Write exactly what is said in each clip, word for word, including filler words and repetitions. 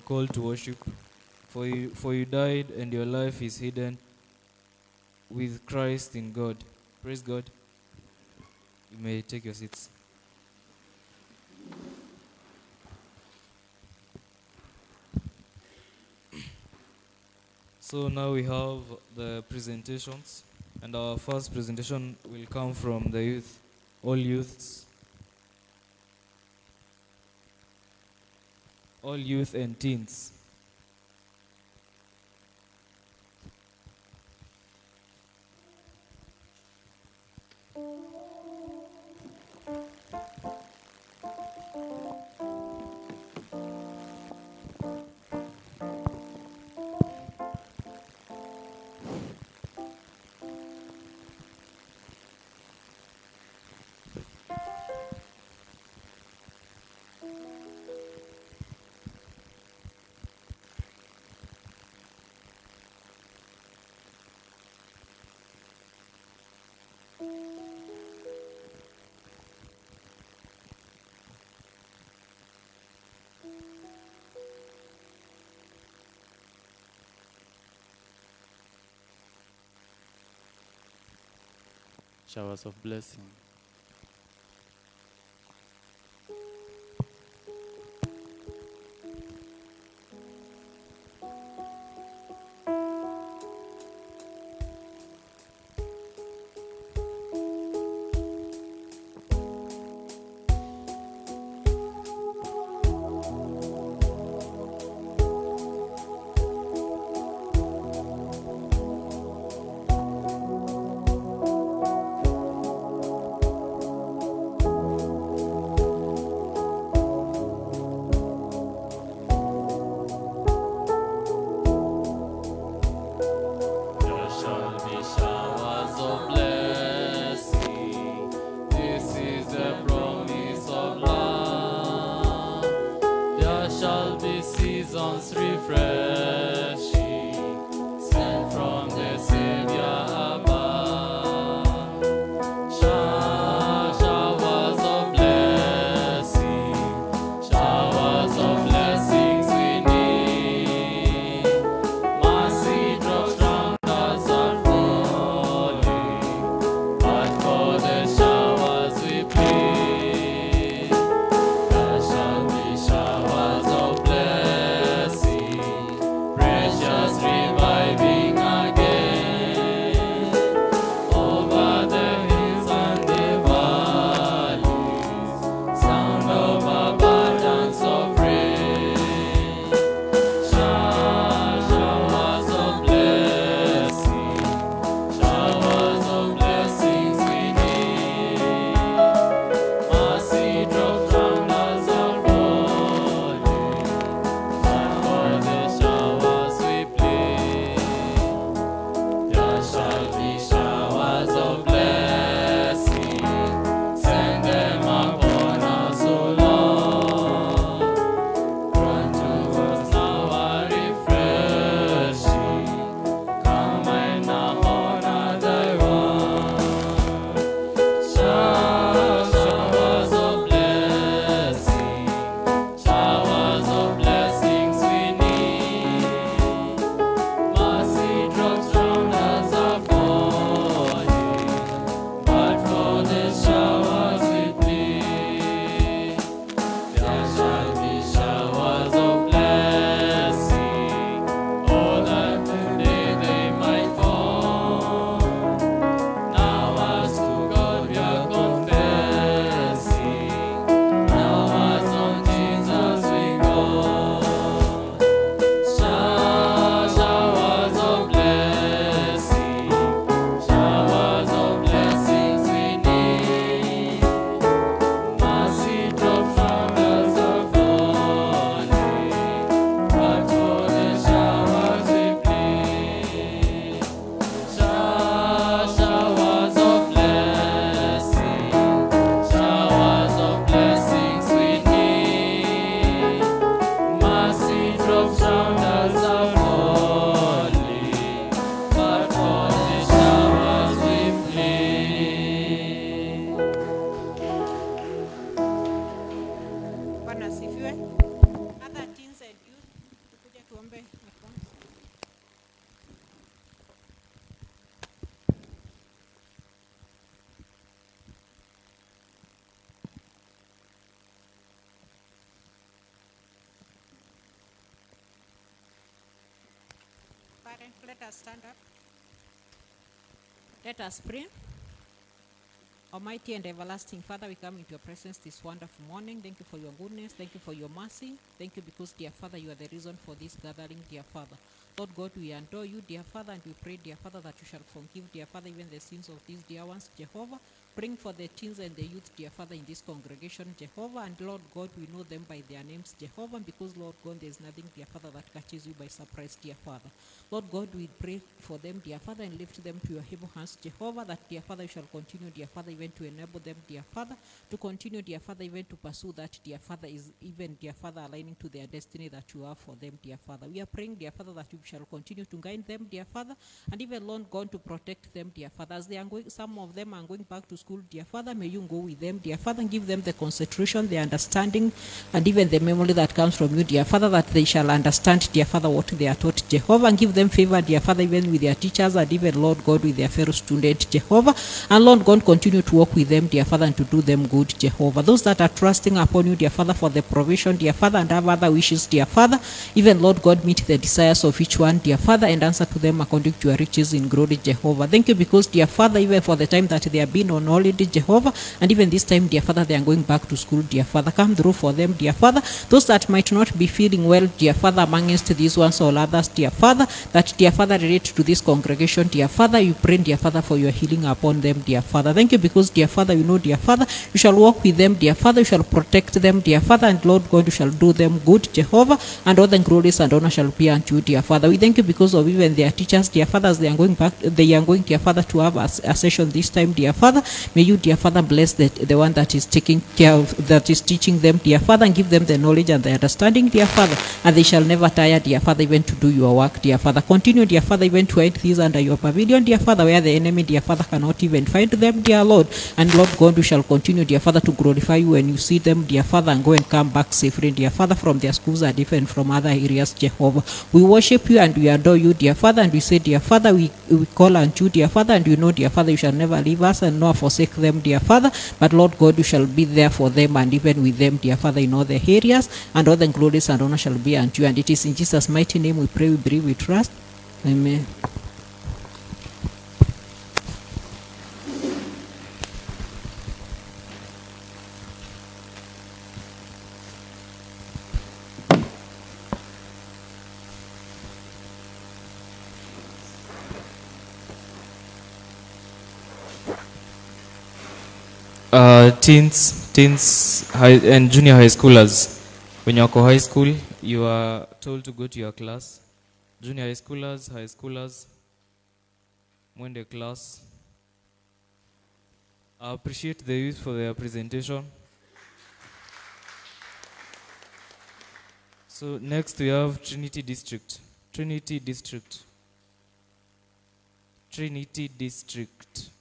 call to worship. For you, for you died, and your life is hidden with Christ in God. Praise God. You may take your seats. So now we have the presentations, and our first presentation will come from the youth, all youths, all youth and teens. Showers of blessing. Father, let us stand up. Let us pray. Almighty and everlasting Father, we come into your presence this wonderful morning. Thank you for your goodness. Thank you for your mercy. Thank you because, dear Father, you are the reason for this gathering, dear Father. Lord God, we adore you, dear Father, and we pray, dear Father, that you shall forgive, dear Father, even the sins of these dear ones, Jehovah. Bring for the teens and the youth, dear Father, in this congregation, Jehovah. And Lord God, we know them by their names, Jehovah, because, Lord God, there is nothing, dear Father, that catches you by surprise, dear Father. Lord God, we pray for them, dear Father, and lift them to your able hands, Jehovah, that, dear Father, you shall continue, dear Father, even to enable them, dear Father, to continue, dear Father, even to pursue that, dear Father, is even, dear Father, aligning to their destiny that you have for them, dear Father. We are praying, dear Father, that you shall continue to guide them, dear Father, and even, Lord God, to protect them, dear Father. As they are going, some of them are going back to school, dear Father, may you go with them, dear Father, and give them the concentration, the understanding, and even the memory that comes from you, dear Father, that they shall understand, dear Father, what they are taught, Jehovah, and give them favor, dear Father, even with their teachers, and even, Lord God, with their fellow students, Jehovah, and Lord God, continue to walk with them, dear Father, and to do them good, Jehovah. Those that are trusting upon you, dear Father, for the provision, dear Father, and have other wishes, dear Father, even, Lord God, meet the desires of each one, dear Father, and answer to them according to your riches in glory, Jehovah. Thank you because, dear Father, even for the time that they have been on holiday, Jehovah, and even this time, dear Father, they are going back to school, dear Father. Come through for them, dear Father. Those that might not be feeling well, dear Father, amongst these ones or others, dear Father, that, dear Father, relate to this congregation, dear Father, you pray, dear Father, for your healing upon them, dear Father. Thank you because, dear Father, you know, dear Father, you shall walk with them, dear Father, you shall protect them, dear Father, and Lord God, you shall do them good, Jehovah, and all the glories and honor shall be unto you, dear Father. We thank you because of even their teachers, dear Father, as they are going back, they are going, dear Father, to have a, a session this time, dear Father. May you, dear Father, bless the, the one that is taking care of, that is teaching them, dear Father, and give them the knowledge and the understanding, dear Father, and they shall never tire, dear Father, even to do your work, dear Father. Continue, dear Father, even to hide these under your pavilion, dear Father, where the enemy, dear Father, cannot even find them, dear Lord. And Lord God, we shall continue, dear Father, to glorify you when you see them, dear Father, and go and come back safely, dear Father, from their schools and even from other areas, Jehovah. We worship you and we adore you, dear Father, and we say, dear Father, we, we call unto you, dear Father, and you know, dear Father, you shall never leave us and nor forsake them, dear Father, but Lord God, you shall be there for them and even with them, dear Father, in all the areas, and all the glories and honor shall be unto you. And it is in Jesus' mighty name we pray, we believe, we trust. Amen. Uh, teens, teens, high, and junior high schoolers. When you are high school, you are told to go to your class. Junior high schoolers, high schoolers, when the class. I appreciate the youth for their presentation. So next we have Trinity District. Trinity District. Trinity District.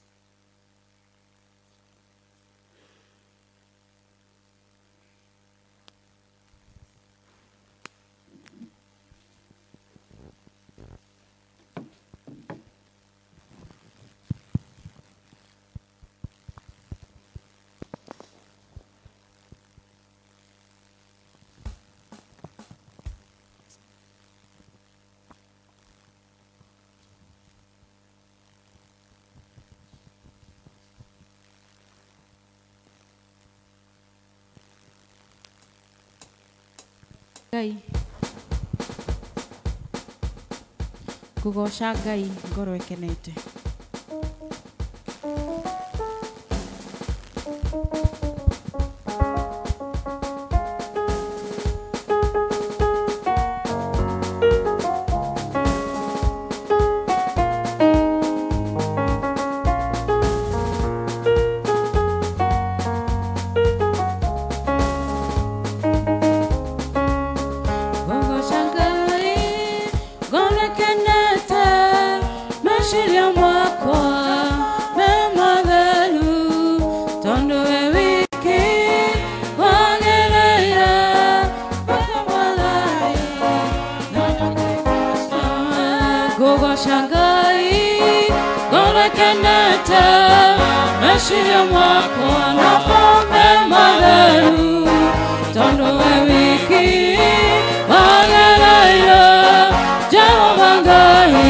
Ngai kugoca Ngai ngoro ekenete Jehovah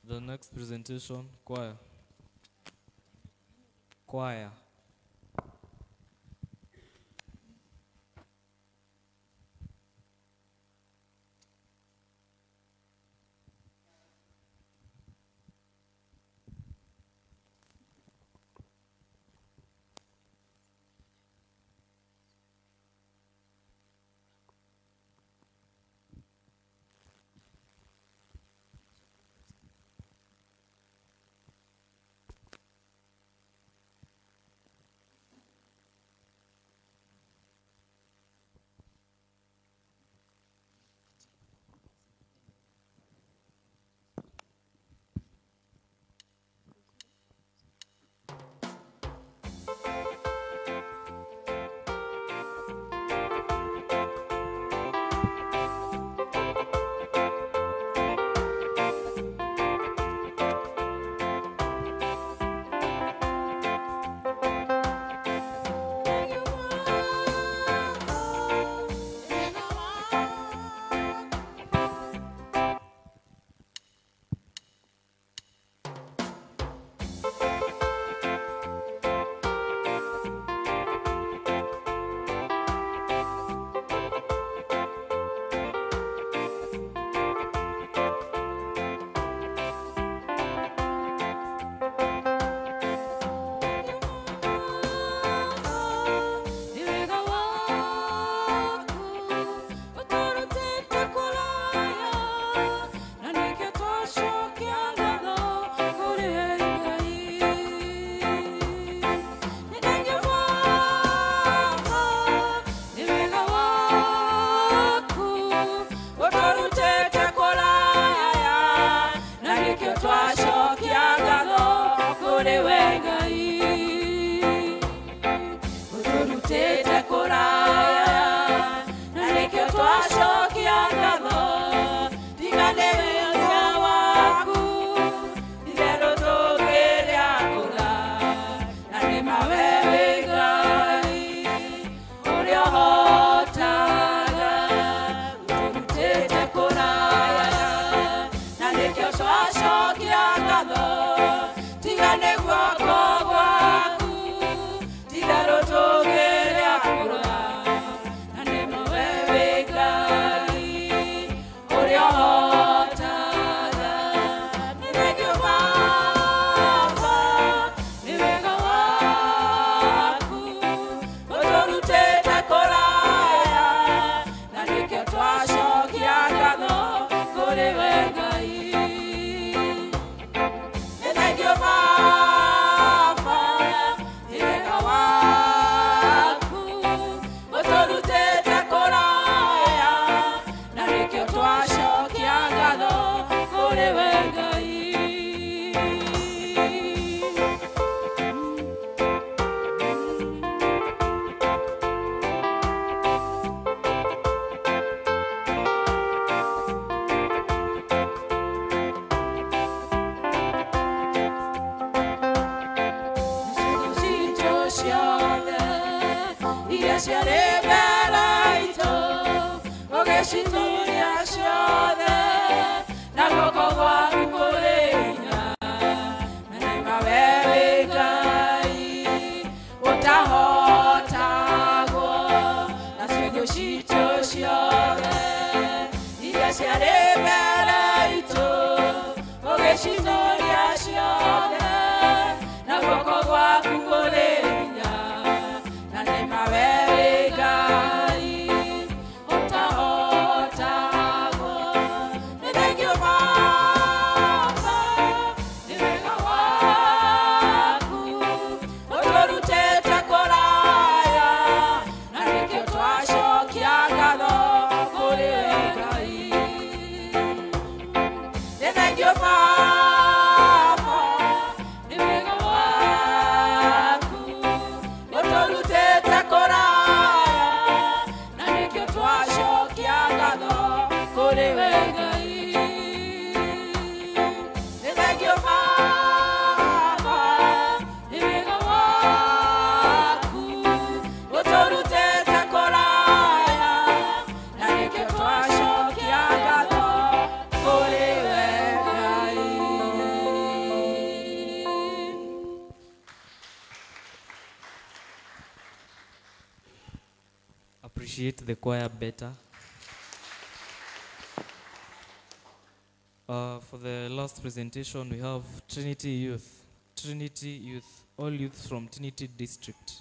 The next presentation, choir. Choir. Thank you, Father. appreciate the choir better. Uh, for the last presentation, we have Trinity Youth. Trinity Youth, all youths from Trinity District.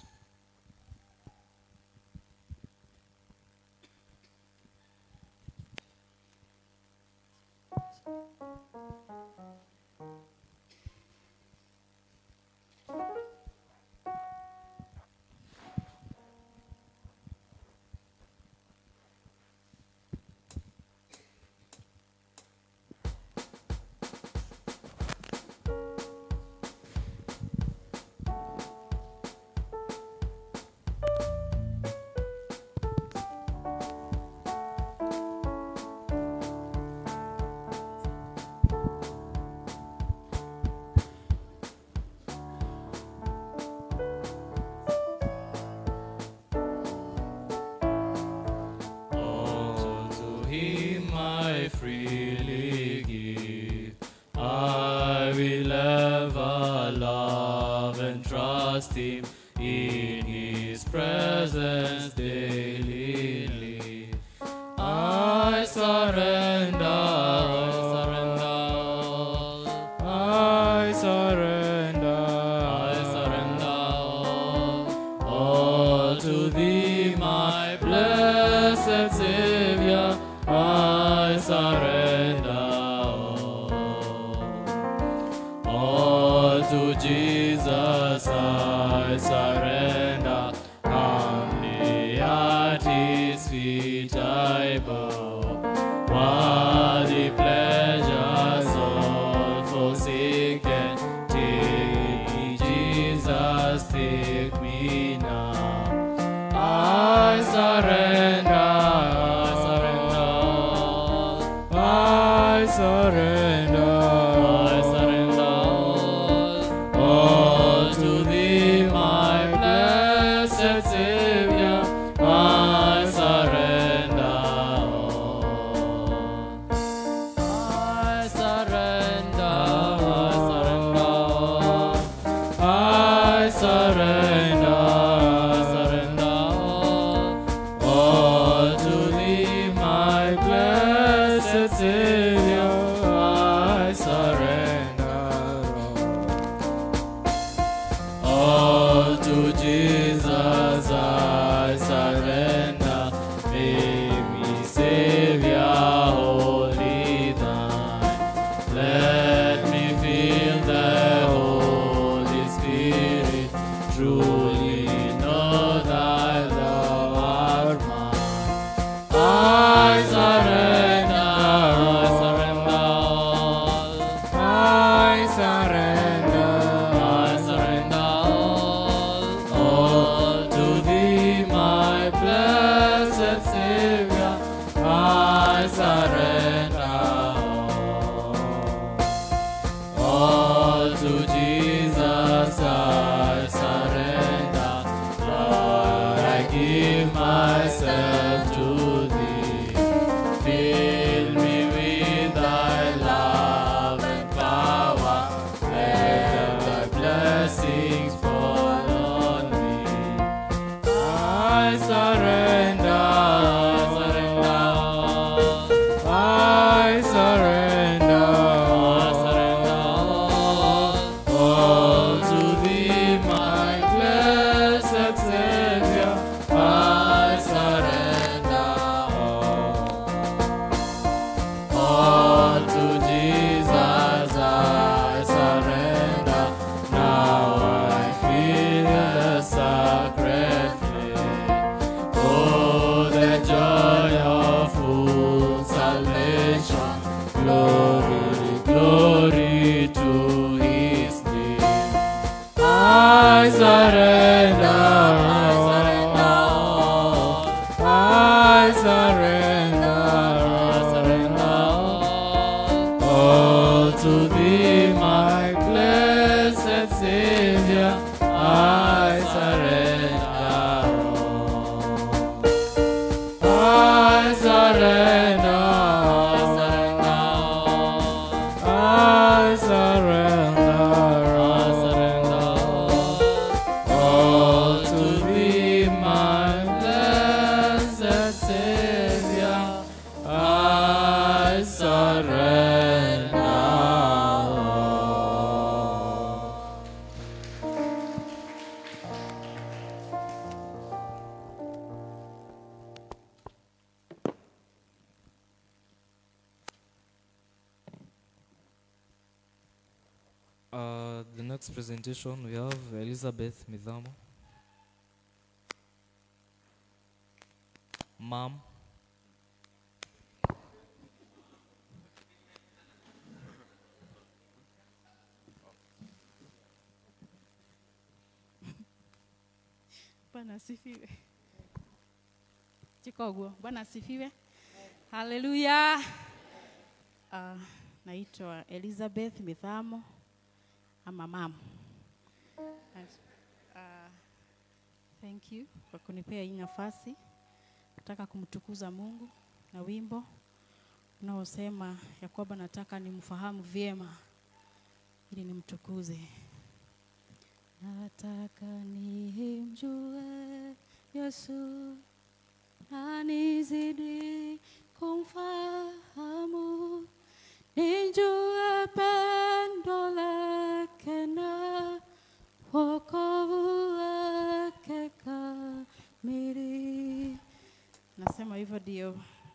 Freely give, I will ever love and trust Him, in His presence daily live. I surrender, I surrender, I surrender, I surrender all, all to Thee, my blessed Savior. I surrender all, all to Jesus. I surrender, humbly at His feet I bow. Worldly pleasures all forsaken, take me, Jesus, take me now. I surrender. I surrender, I surrender all, all to Thee, my blessed Savior. I surrender all. I surrender, I surrender all. I surrender, I surrender all, all to Thee, my blessed Savior. I surrender all, all to Jesus. I surrender. Make me Savior, wholly Thine. Let me feel the Holy Spirit. Truly know Thy Thou art mine. I surrender, I surrender all. I surrender, I surrender all, all to Thee, my blessed Savior. I surrender all, all to Jesus. I surrender. Lord, I give myself to Thee. Fill me with Thy love and power. Let Thy blessings fall on me. I surrender, I surrender all. I surrender, I surrender all, all to Thee, my blessed Savior. I surrender all, all to Jesus. I surrender. Now I feel the sacred flame. Oh, the joy of full salvation. Glory, glory to His name. I surrender, I surrender all. I surrender, I surrender all, all to Thee, my blessed Savior. I surrender all. I surrender, I surrender all. I surrender, I surrender all, all to Thee, my blessed surrender. Uh, the next presentation we have Elizabeth Midhamo. Mom. Bwana asifiwe. Chikogo, Bwana asifiwe. Haleluya. Uh, naitwa Elizabeth Midhamo ama mama. Uh, thank you kwa kunipea hii nafasi. Nataka kumtukuza Mungu na wimbo unaosema ya kwamba nataka nimfahamu vyema ili nimtukuze. Nataka nimjue Yesu na nizidi kumfahamu, nijue pendo lake na wokovu wake kamili. Nasema hivyo ndio.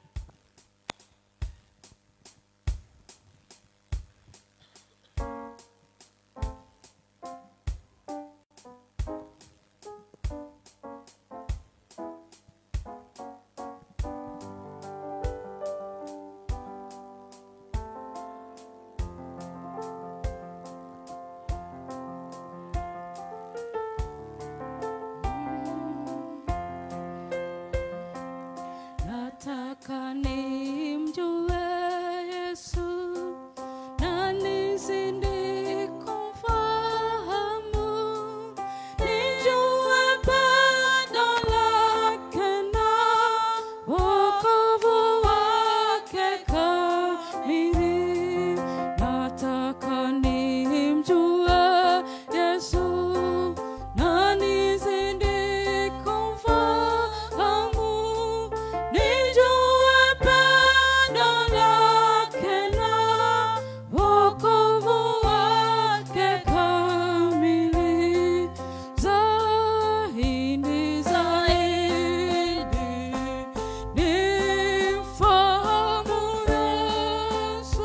Nataka nimjue Yesu na nizidi kumfahamu, nijue pendo lake na wokovu wake kamili. Nataka nimjue Yesu na nizidi kumfahamu, nijue pendo lake na wokovu wake kamili. Zaidi, zaidi nimfahamu Yesu,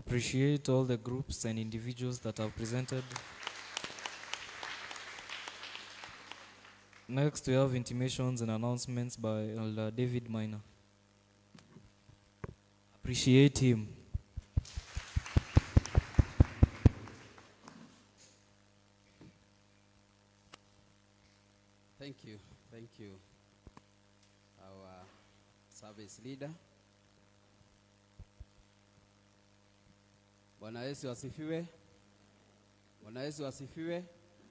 appreciate all the groups and individuals that have presented. Next, we have intimations and announcements by Elder David Minor. Appreciate him. Thank you. Thank you, our service leader. Bwana Yesu asifiwe. Bwana Yesu asifiwe.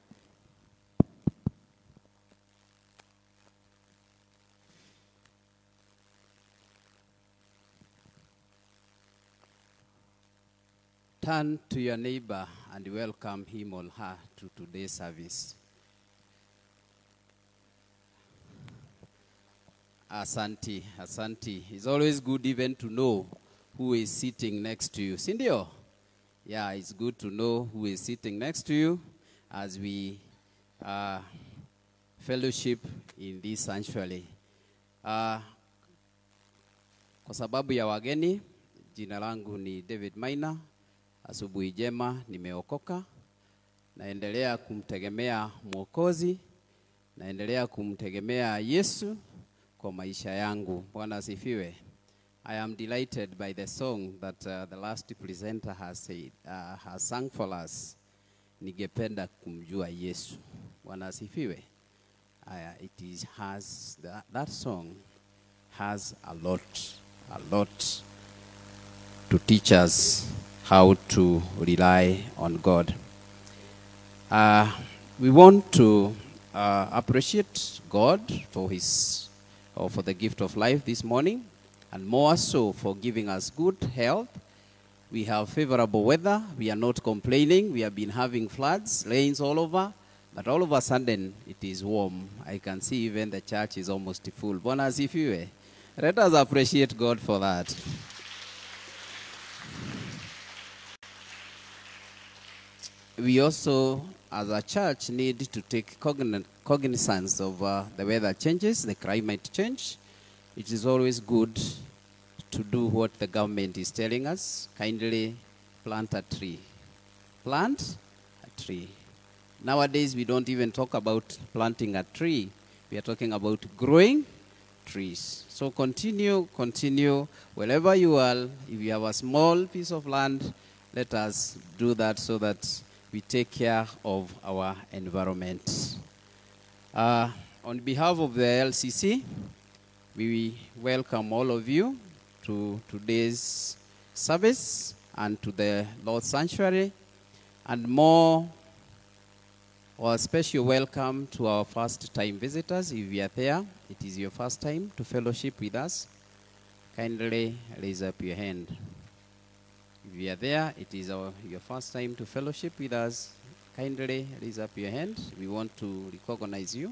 Turn to your neighbor and welcome him or her to today's service. Asante, asante. It's always good even to know who is sitting next to you. Sindio? Yeah, it's good to know who is sitting next to you as we uh, fellowship in this sanctuary. Uh, kwa sababu ya wageni, jina langu ni David Minor. Asubuhi jema, nimeokoka. Naendelea kumtegemea Mwokozi. Naendelea kumtegemea Yesu kwa maisha yangu. Bwana asifiwe. I am delighted by the song that uh, the last presenter has said, uh, has sung for us. Ningependa kumjua Yesu. Bwana asifiwe. Uh, it is has that, that song has a lot, a lot to teach us how to rely on God. Uh, we want to uh, appreciate God for his or for the gift of life this morning, and more so for giving us good health. We have favorable weather. We are not complaining. We have been having floods, rains all over, but all of a sudden it is warm. I can see even the church is almost full. Bwana asifiwe. Let us appreciate God for that. We also, as a church, need to take cogn cognizance of uh, the weather changes, the climate change. It is always good to do what the government is telling us. Kindly plant a tree. Plant a tree. Nowadays, we don't even talk about planting a tree. We are talking about growing trees. So continue, continue. Wherever you are, if you have a small piece of land, let us do that so that we take care of our environment. Uh, on behalf of the L C C, we welcome all of you to today's service and to the Lord's Sanctuary, and more, or a special welcome to our first-time visitors. If you are there, it is your first time to fellowship with us, kindly raise up your hand. If you are there, it is our, your first time to fellowship with us, kindly raise up your hand. We want to recognize you.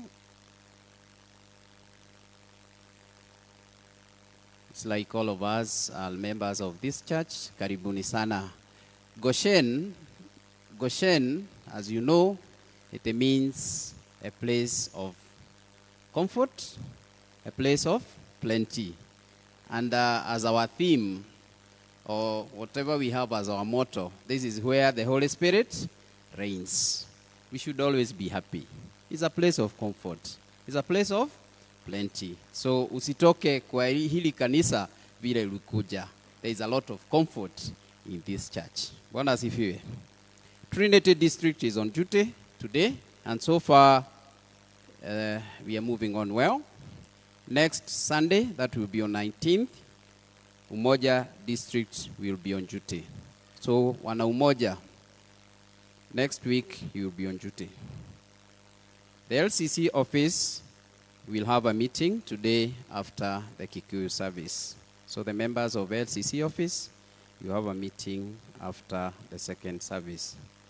It's like all of us are members of this church. Karibuni sana. Goshen, Goshen, as you know, it means a place of comfort, a place of plenty. And uh, as our theme, or whatever we have as our motto, this is where the Holy Spirit reigns. We should always be happy. It's a place of comfort. It's a place of plenty. So usitoke kwa hili kanisa vile ulikuja. There is a lot of comfort in this church. Bwana asifiwe. Trinity District is on duty today, and so far uh, we are moving on well. Next Sunday, that will be on nineteenth, Umoja District will be on duty. So, wana Umoja, next week you will be on duty. The L C C office will have a meeting today after the Kikuyu service. So the members of L C C office, you have a meeting after the second service.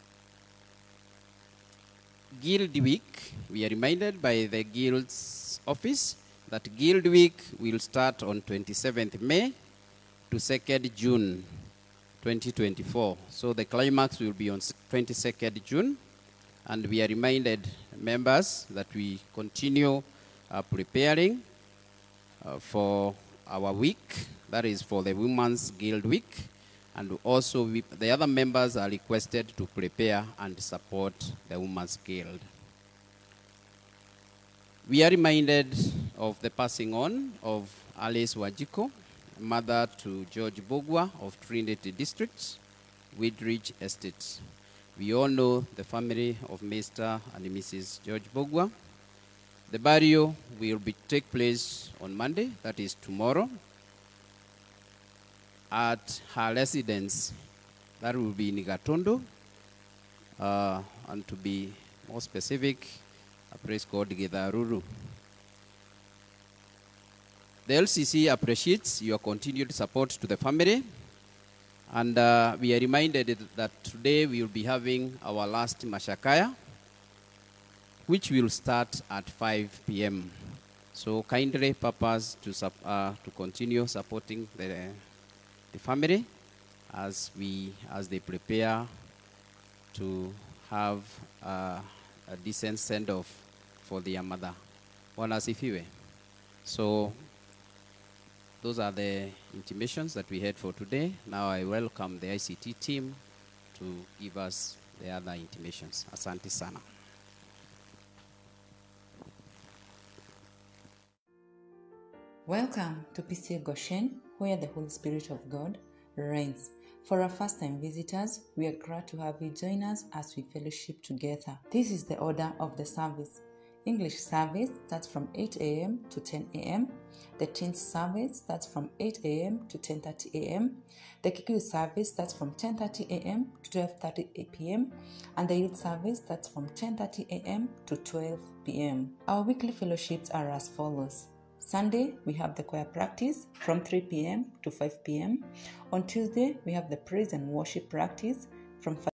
Guild Week, we are reminded by the Guild's office that Guild Week will start on twenty-seventh May to second June twenty twenty-four. So the climax will be on twenty-second June, and we are reminded, members, that we continue uh, preparing uh, for our week, that is for the Women's Guild Week, And also, we, the other members are requested to prepare and support the Women's Guild. We are reminded of the passing on of Alice Wajiko, mother to George Bogwa of Trinity District, Widridge Estate. We all know the family of Mister and Missus George Bogwa. The burial will be take place on Monday, that is tomorrow, at her residence. That will be in Gatondo, uh, and to be more specific, a place called Githaruru. The L C C appreciates your continued support to the family, and uh, we are reminded that today we will be having our last Mashakaya, which will start at five p m So kindly purpose to, uh, to continue supporting the, the family as, we, as they prepare to have uh, a decent send-off for their mother. Bwana asifiwe. So those are the intimations that we had for today. Now I welcome the I C T team to give us the other intimations. Asante sana. Welcome to P C A Goshen, where the Holy Spirit of God reigns. For our first-time visitors, we are glad to have you join us as we fellowship together. This is the order of the service. English service starts from eight a m to ten a m The teens service starts from eight a m to ten thirty a m The Kikuyu service starts from ten thirty a m to twelve thirty p m And the youth service starts from ten thirty a m to twelve p m Our weekly fellowships are as follows. Sunday, we have the choir practice from three p m to five p m On Tuesday, we have the praise and worship practice from five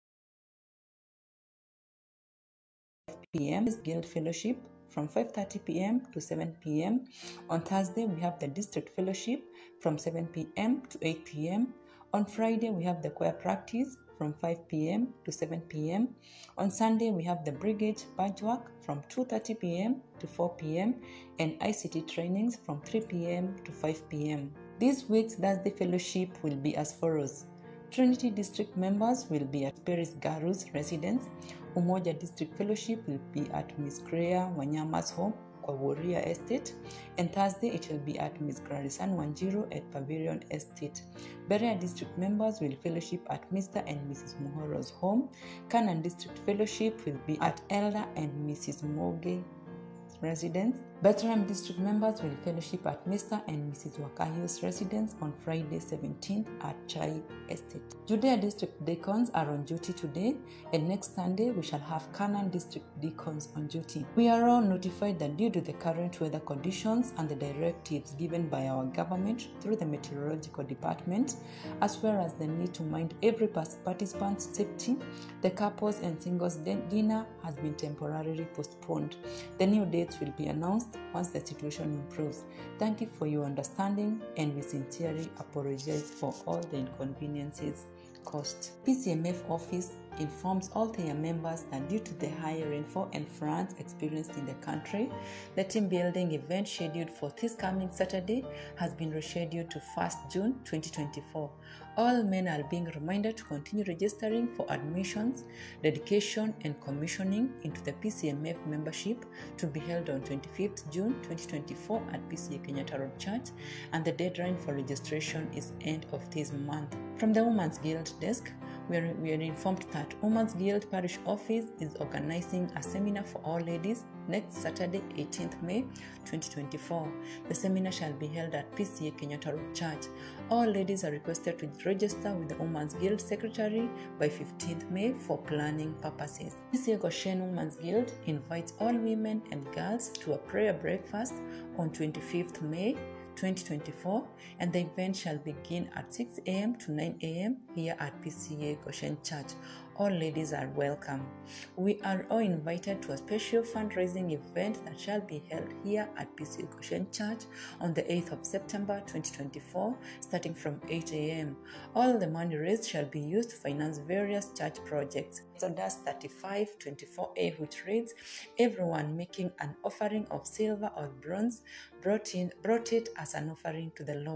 p m Guild Fellowship from five thirty p m to seven p m On Thursday, we have the District Fellowship from seven p m to eight p m On Friday, we have the choir practice from five p m to seven p m On Sunday, we have the Brigade Badge Work from two thirty p m to four p m and I C T trainings from three p m to five p m This week's Thursday Fellowship will be as follows. Trinity District members will be at Paris Garu's residence. Umoja District Fellowship will be at Miss Greya Wanyama's home, Kwaworia Estate. And Thursday, it will be at Miss Grarisan Wanjiro at Pavilion Estate. Berea District members will fellowship at Mister and Missus Muhoro's home. Canaan District Fellowship will be at Elder and Missus Mugi residence. Bethlehem District members will fellowship at Mister and Missus Wakahio's residence on Friday seventeenth at Chai Estate. Judea District deacons are on duty today, and next Sunday we shall have Canaan District deacons on duty. We are all notified that due to the current weather conditions and the directives given by our government through the meteorological department, as well as the need to mind every participant's safety, the couples and singles dinner has been temporarily postponed. The new dates will be announced once the situation improves. Thank you for your understanding, and we sincerely apologize for all the inconveniences caused. P C M F office informs all their members that due to the high rainfall and floods experienced in the country, the team building event scheduled for this coming Saturday has been rescheduled to first June twenty twenty-four. All men are being reminded to continue registering for admissions, dedication, and commissioning into the P C M F membership to be held on twenty-fifth June twenty twenty-four at P C A Kenyatta Road Church, and the deadline for registration is end of this month. From the Women's Guild desk, we are, we are informed that Women's Guild Parish Office is organizing a seminar for all ladies next Saturday, eighteenth May twenty twenty-four. The seminar shall be held at P C A Kenyatta Road Church. All ladies are requested to register with the Women's Guild Secretary by fifteenth May for planning purposes. P C A Goshen Women's Guild invites all women and girls to a prayer breakfast on twenty-fifth May twenty twenty-four, and the event shall begin at six a m to nine a m here at P C A Goshen Church. All ladies are welcome. We are all invited to a special fundraising event that shall be held here at P C A Goshen Church on the eighth of September twenty twenty-four, starting from eight a m All the money raised shall be used to finance various church projects. Exodus thirty-five twenty-four a, which reads, "Everyone making an offering of silver or bronze brought in brought it as an offering to the Lord."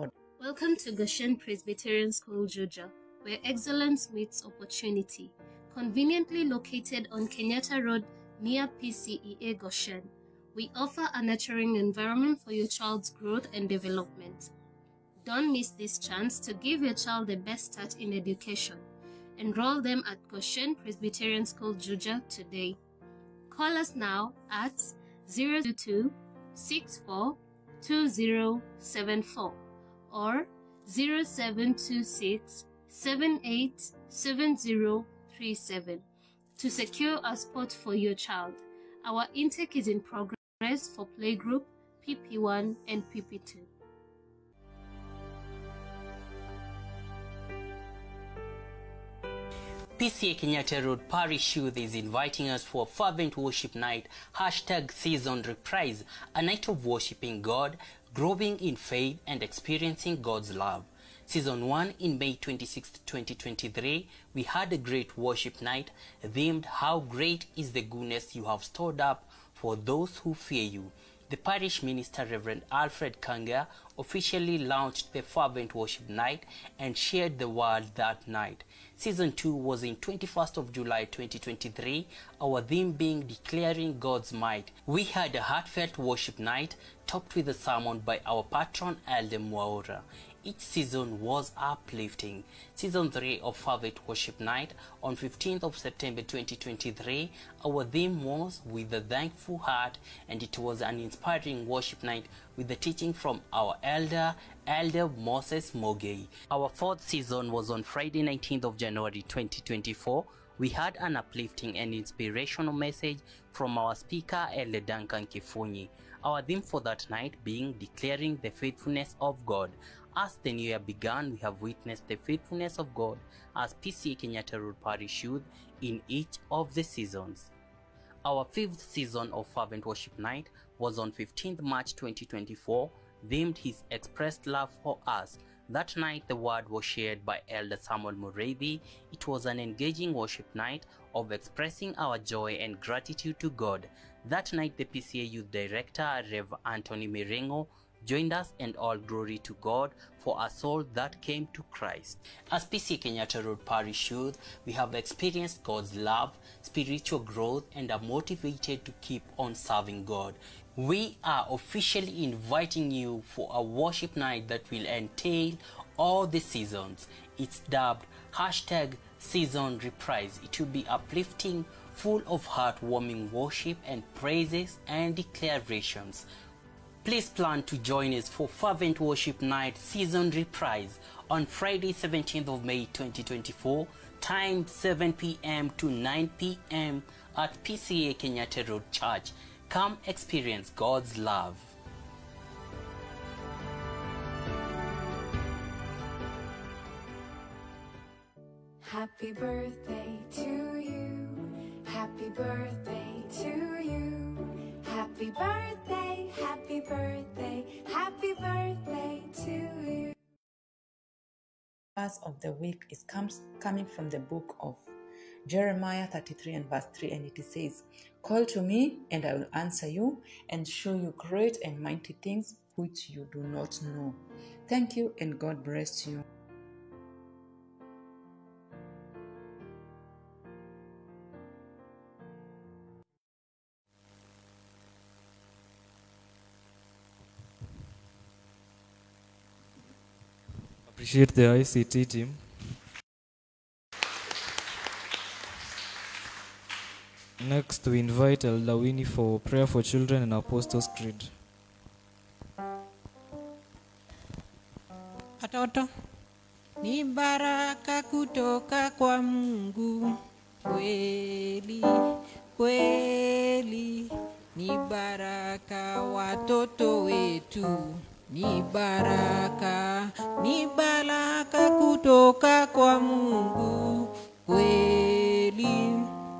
Welcome to Goshen Presbyterian School, Juja, where excellence meets opportunity. Conveniently located on Kenyatta Road near P C E A Goshen, we offer a nurturing environment for your child's growth and development. Don't miss this chance to give your child the best start in education. Enroll them at Goshen Presbyterian School, Juja today. Call us now at zero two two, six four two zero seven four or zero seven two six, seven eight seven zero three seven to secure a spot for your child. Our intake is in progress for playgroup, P P one and P P two. P C A Kenyatta Road Parish Youth is inviting us for a fervent worship night, hashtag season reprise, a night of worshiping God, growing in faith and experiencing God's love. Season one in May twenty-sixth, twenty twenty-three, we had a great worship night themed How Great is the Goodness You Have Stored Up for Those Who Fear You. The parish minister, Reverend Alfred Kanga, officially launched the fervent worship night and shared the word that night. Season two was in twenty-first of July twenty twenty-three, our theme being Declaring God's Might. We had a heartfelt worship night topped with a sermon by our patron, Elder Mwaura. Each season was uplifting. Season three of Fervent Worship Night on fifteenth of September twenty twenty-three, our theme was With a Thankful Heart, and it was an inspiring worship night with the teaching from our elder, Elder Moses Mugi. Our fourth season was on Friday nineteenth of January twenty twenty-four. We had an uplifting and inspirational message from our speaker, Elder Duncan Kifunyi. Our theme for that night being Declaring the Faithfulness of God. As the new year began, we have witnessed the faithfulness of God as P C A Kenyatta Road Parish Youth in each of the seasons. Our fifth season of Fervent Worship Night was on fifteenth of March twenty twenty-four, themed His Expressed Love for Us. That night, the word was shared by Elder Samuel Mureithi. It was an engaging worship night of expressing our joy and gratitude to God. That night, the P C A Youth Director, Rev Anthony Mirengo, joined us, and all glory to God for a soul that came to Christ. As P C A Kenyatta Road Parish Youth, we have experienced God's love, spiritual growth, and are motivated to keep on serving God. We are officially inviting you for a worship night that will entail all the seasons. It's dubbed hashtag season reprise. It will be uplifting, full of heartwarming worship and praises and declarations. Please plan to join us for Fervent Worship Night Season Reprise on Friday seventeenth of May twenty twenty-four, time seven p m to nine p m at P C A Kenyatta Road Church. Come experience God's love. Happy birthday to you. Happy birthday to you. Happy birthday, happy birthday, happy birthday to you. Verse of the week is comes coming from the book of Jeremiah thirty-three and verse three, and it says, "Call to me, and I will answer you, and show you great and mighty things which you do not know." Thank you, and God bless you. Appreciate the I C T team. Next, we invite Elder Winnie for prayer for children and Apostles' Creed. Watoto ni baraka kutoka kwa Mungu, kweli kweli ni baraka watoto wetu, ni baraka, ni baraka kutoka kwa Mungu, kweli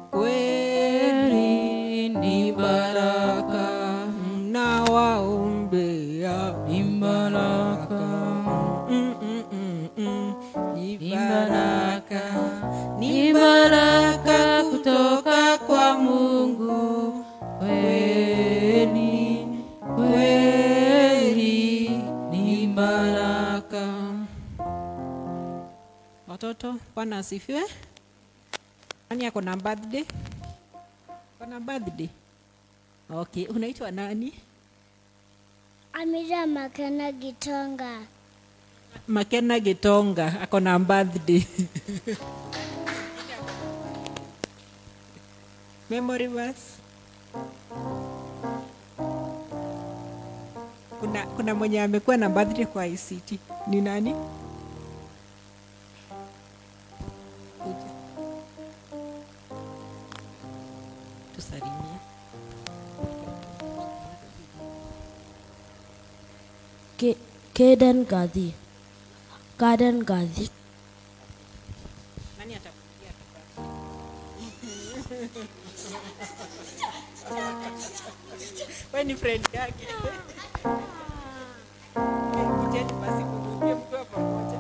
kweli ni baraka, mnawaombea ni baraka, mm, mm, mm, mm. ni baraka, ni baraka kutoka kwa Mungu, kweli kweli ni baraka. Watoto, Bwana asifiwe. Nani ako na birthday? Kuna birthday? Okay, unaitwa nani? Amira Makena Gitonga. Makena Gitonga ako na birthday. Memory verse. Kuna kuna mwenye amekuwa na birthday kwa I C T. Ni nani? Tusalimie. K- Kaden Gadhi. Kaden Gadhi. Nani atakupigia kibao? Wewe ni friend yake. Kujeni basi kumwambia mkiwa pamoja.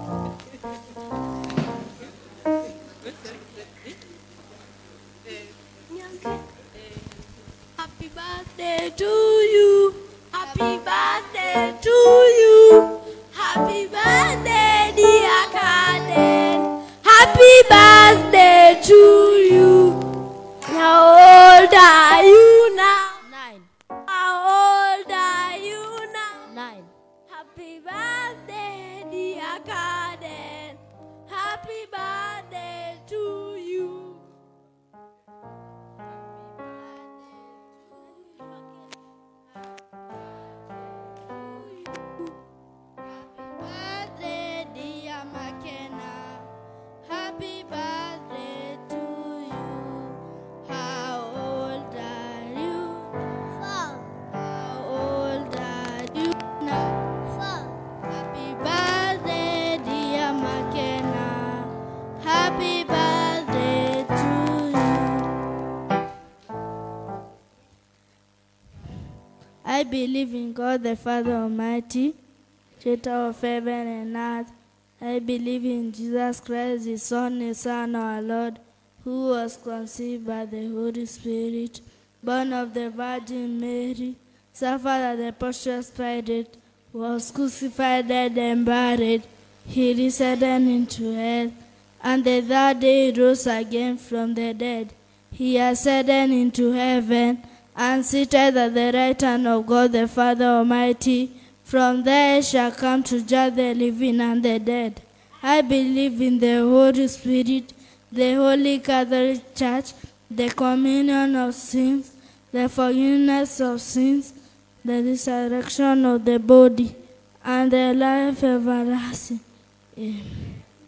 Happy birthday to you. Happy birthday to you. Happy birthday, dear Kaden. Happy birthday to you. How old are you now? Nine. How old are you now? Nine. Happy birthday, dear Kaden. Happy birthday to you. Birthday, dear McKenna. Happy birthday to you. How old are you? Four. How old are you now? Four. Happy birthday, dear McKenna. Happy birthday to you. I believe in God the Father Almighty, creator of heaven and earth. I believe in Jesus Christ, His Son, His Son, our Lord, who was conceived by the Holy Spirit, born of the Virgin Mary, suffered under the Pontius Pilate, was crucified, dead, and buried. He descended into hell, and the third day he rose again from the dead. He ascended into heaven, and seated at the right hand of God the Father Almighty. From there he shall come to judge the living and the dead. I believe in the Holy Spirit, the Holy Catholic Church, the communion of sins, the forgiveness of sins, the resurrection of the body, and the life everlasting. Amen.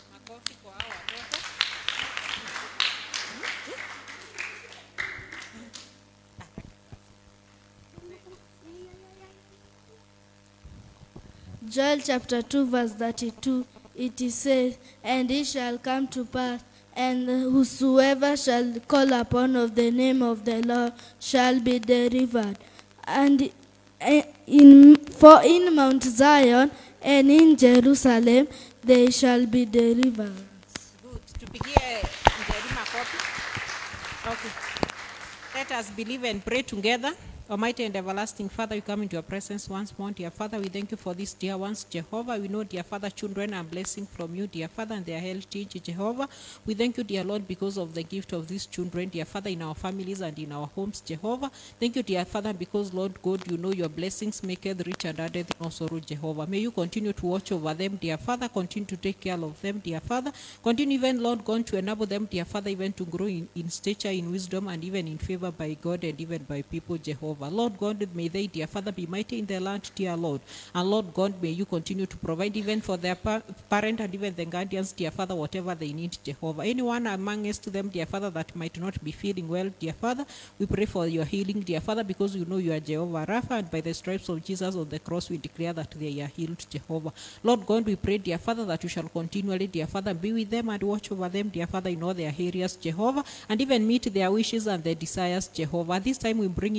Joel chapter two verse thirty-two, it is said, and it shall come to pass, and whosoever shall call upon of the name of the Lord shall be delivered. And in, for in Mount Zion and in Jerusalem they shall be delivered. Good. Tupigie Mjari makofi. Okay. Let us believe and pray together. Almighty and everlasting Father, we come into your presence once more. Dear Father, we thank you for these dear ones, Jehovah. We know, dear Father, children are blessing from you, dear Father, and they are healthy, Jehovah. We thank you, dear Lord, because of the gift of these children, dear Father, in our families and in our homes, Jehovah. Thank you, dear Father, because, Lord God, you know your blessings maketh rich and addeth no sorrow, Jehovah. May you continue to watch over them, dear Father. Continue to take care of them, dear Father. Continue even, Lord God, to enable them, dear Father, even to grow in, in stature, in wisdom, and even in favor by God and even by people, Jehovah. Lord God, may they, dear Father, be mighty in their land, dear Lord. And Lord God, may you continue to provide even for their pa parent and even the guardians, dear Father, whatever they need, Jehovah. Anyone among us to them, dear Father, that might not be feeling well, dear Father, we pray for your healing, dear Father, because you know you are Jehovah Rapha, and by the stripes of Jesus on the cross, we declare that they are healed, Jehovah. Lord God, we pray, dear Father, that you shall continually, dear Father, be with them and watch over them, dear Father, in all their areas, Jehovah, and even meet their wishes and their desires, Jehovah. This time we bring even candy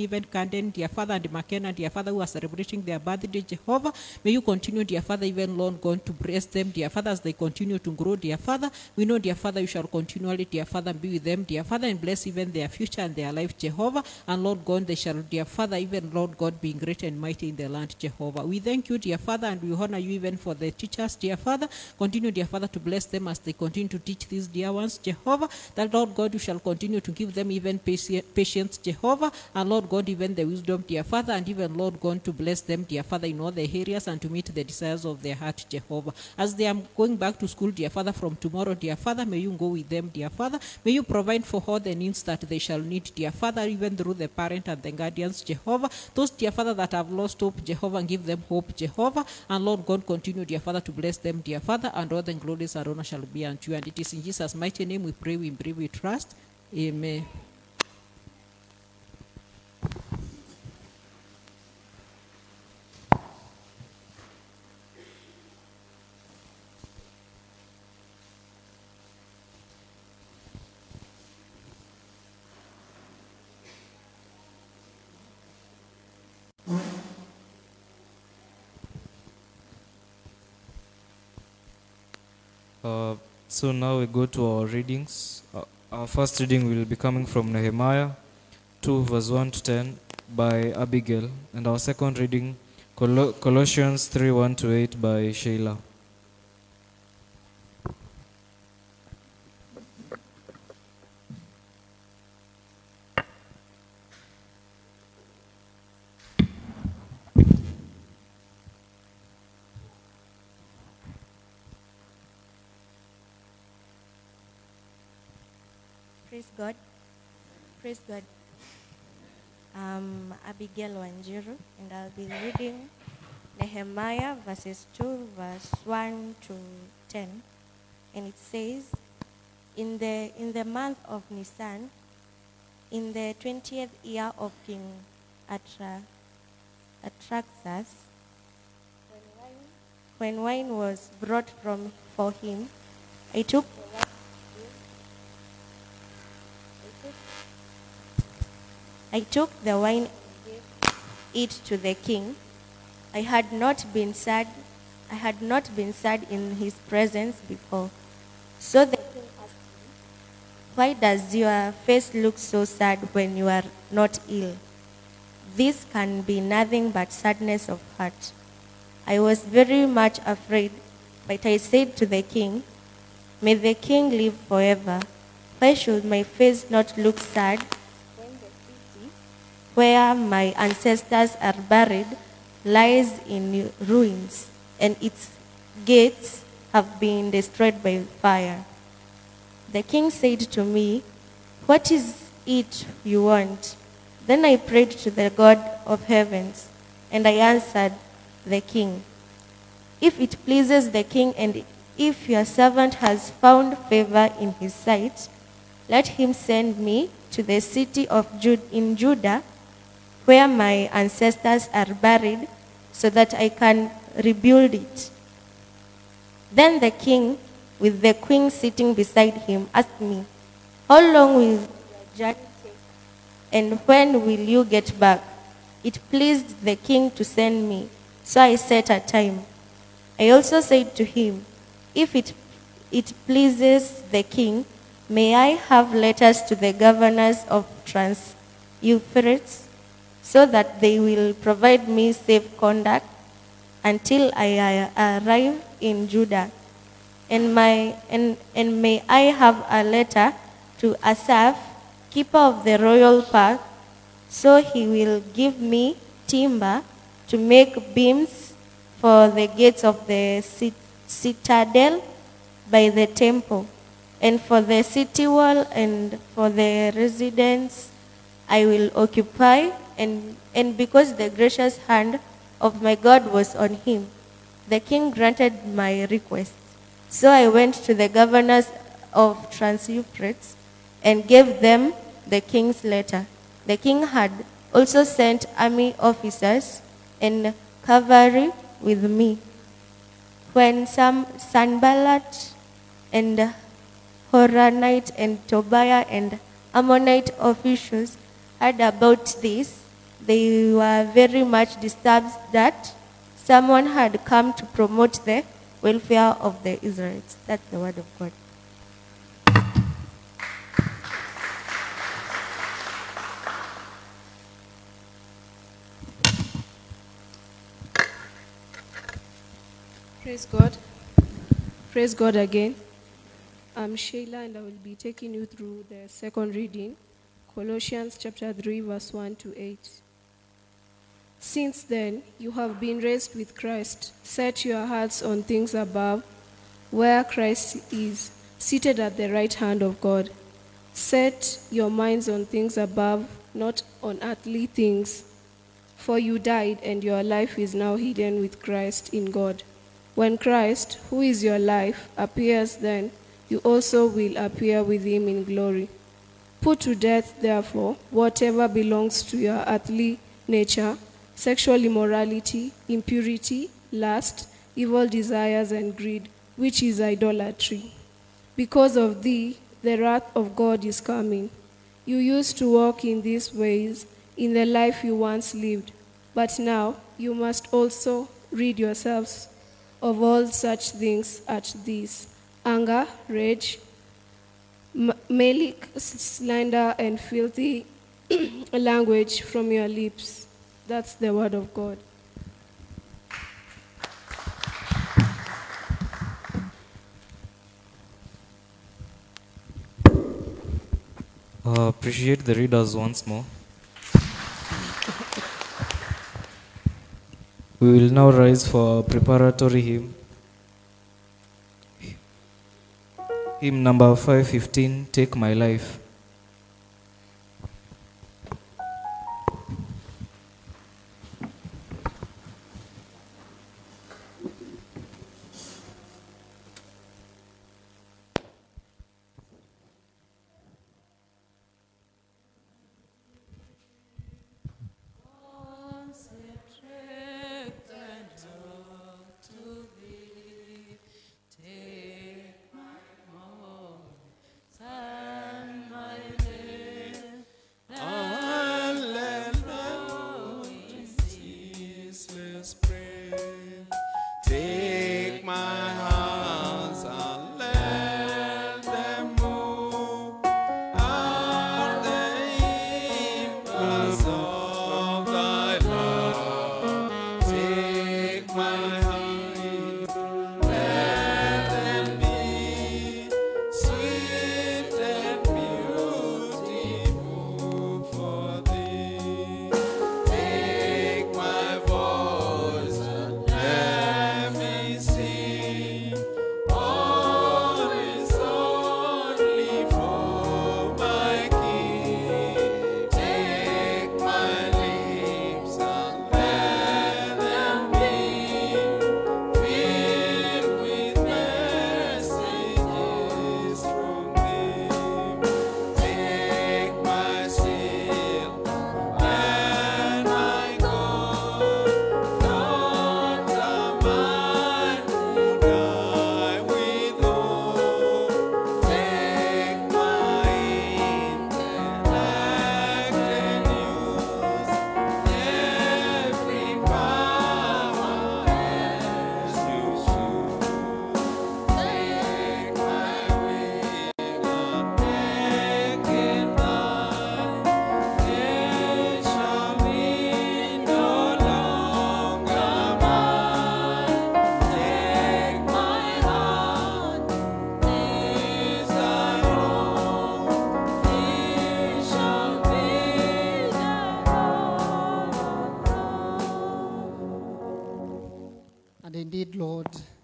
Brandon, dear Father, and McKenna, dear Father, who are celebrating their birthday, Jehovah. May you continue, dear Father, even Lord God, to bless them, dear Father, as they continue to grow, dear Father. We know, dear Father, you shall continually, dear Father, be with them, dear Father, and bless even their future and their life, Jehovah. And Lord God, they shall, dear Father, even Lord God, be great and mighty in the land, Jehovah. We thank you, dear Father, and we honor you even for the teachers, dear Father. Continue, dear Father, to bless them as they continue to teach these dear ones, Jehovah. That, Lord God, you shall continue to give them even patience, Jehovah. And Lord God, even the wisdom, dear Father, and even, Lord God, to bless them, dear Father, in all the areas and to meet the desires of their heart, Jehovah. As they are going back to school, dear Father, from tomorrow, dear Father, may you go with them, dear Father. May you provide for all the needs that they shall need, dear Father, even through the parent and the guardians, Jehovah. Those, dear Father, that have lost hope, Jehovah, give them hope, Jehovah. And Lord God, continue, dear Father, to bless them, dear Father, and all the glories and honor shall be unto you. And it is in Jesus' mighty name we pray, we pray, we trust. Amen. Uh, so now we go to our readings. Uh, our first reading will be coming from Nehemiah two verse one to ten by Abigail, and our second reading Col- Colossians three one to eight by Sheila. Praise God. Praise God. I'm Abigail Wanjiru, and I'll be reading Nehemiah verses two, verse one to ten. And it says, in the, in the month of Nisan, in the twentieth year of King Atra, Atraxas, when wine, when wine was brought from for him, I took the wine I took the wine and gave it to the king. I had not been sad. I had not been sad in his presence before. So the king asked me, "Why does your face look so sad when you are not ill?" "This can be nothing but sadness of heart." I was very much afraid, but I said to the king, "May the king live forever. Why should my face not look sad where my ancestors are buried lies in ruins, and its gates have been destroyed by fire?" The king said to me, "What is it you want?" Then I prayed to the God of heavens, and I answered the king, "If it pleases the king, and if your servant has found favor in his sight, let him send me to the city of Jude in Judah, where my ancestors are buried, so that I can rebuild it." Then the king, with the queen sitting beside him, asked me, "How long will your journey take, and when will you get back?" It pleased the king to send me, so I set a time. I also said to him, "If it, it pleases the king, may I have letters to the governors of Trans-Euphrates, so that they will provide me safe conduct until I uh, arrive in Judah. And, my, and, and may I have a letter to Asaph, keeper of the royal park, so he will give me timber to make beams for the gates of the citadel by the temple, and for the city wall, and for the residence I will occupy." And, and because the gracious hand of my God was on him, the king granted my request. So I went to the governors of Trans-Euphrates and gave them the king's letter. The king had also sent army officers and cavalry with me. When some Sanballat and Horonite and Tobiah and Ammonite officials heard about this, They were very much disturbed that someone had come to promote the welfare of the Israelites. That's the word of God. Praise God. Praise God again. I'm Sheila and I will be taking you through the second reading, Colossians chapter three, verse one to eight. Since then, you have been raised with Christ. Set your hearts on things above, where Christ is, seated at the right hand of God. Set your minds on things above, not on earthly things. For you died, and your life is now hidden with Christ in God. When Christ, who is your life, appears, then you also will appear with him in glory. Put to death, therefore, whatever belongs to your earthly nature: sexual immorality, impurity, lust, evil desires, and greed, which is idolatry. Because of thee, the wrath of God is coming. You used to walk in these ways in the life you once lived, but now you must also rid yourselves of all such things as these: anger, rage, m- malice, slander, and filthy language from your lips. That's the word of God. Uh, appreciate the readers once more. We will now rise for a preparatory hymn. Hymn number five fifteen, Take My Life. Take my hands and let them move at the impulse of thy love. Take my hands, let them be swift and beautiful for thee. Take my voice and let me sing, always only for my King. Take my lips and let them be filled with messages from thee. Take my seal and my God, not a man who die withhold. Take my intellect and use every power as you choose. Take my will and make it thine. It shall be no longer mine. Take my heart, is thine own. It shall be And indeed, Lord,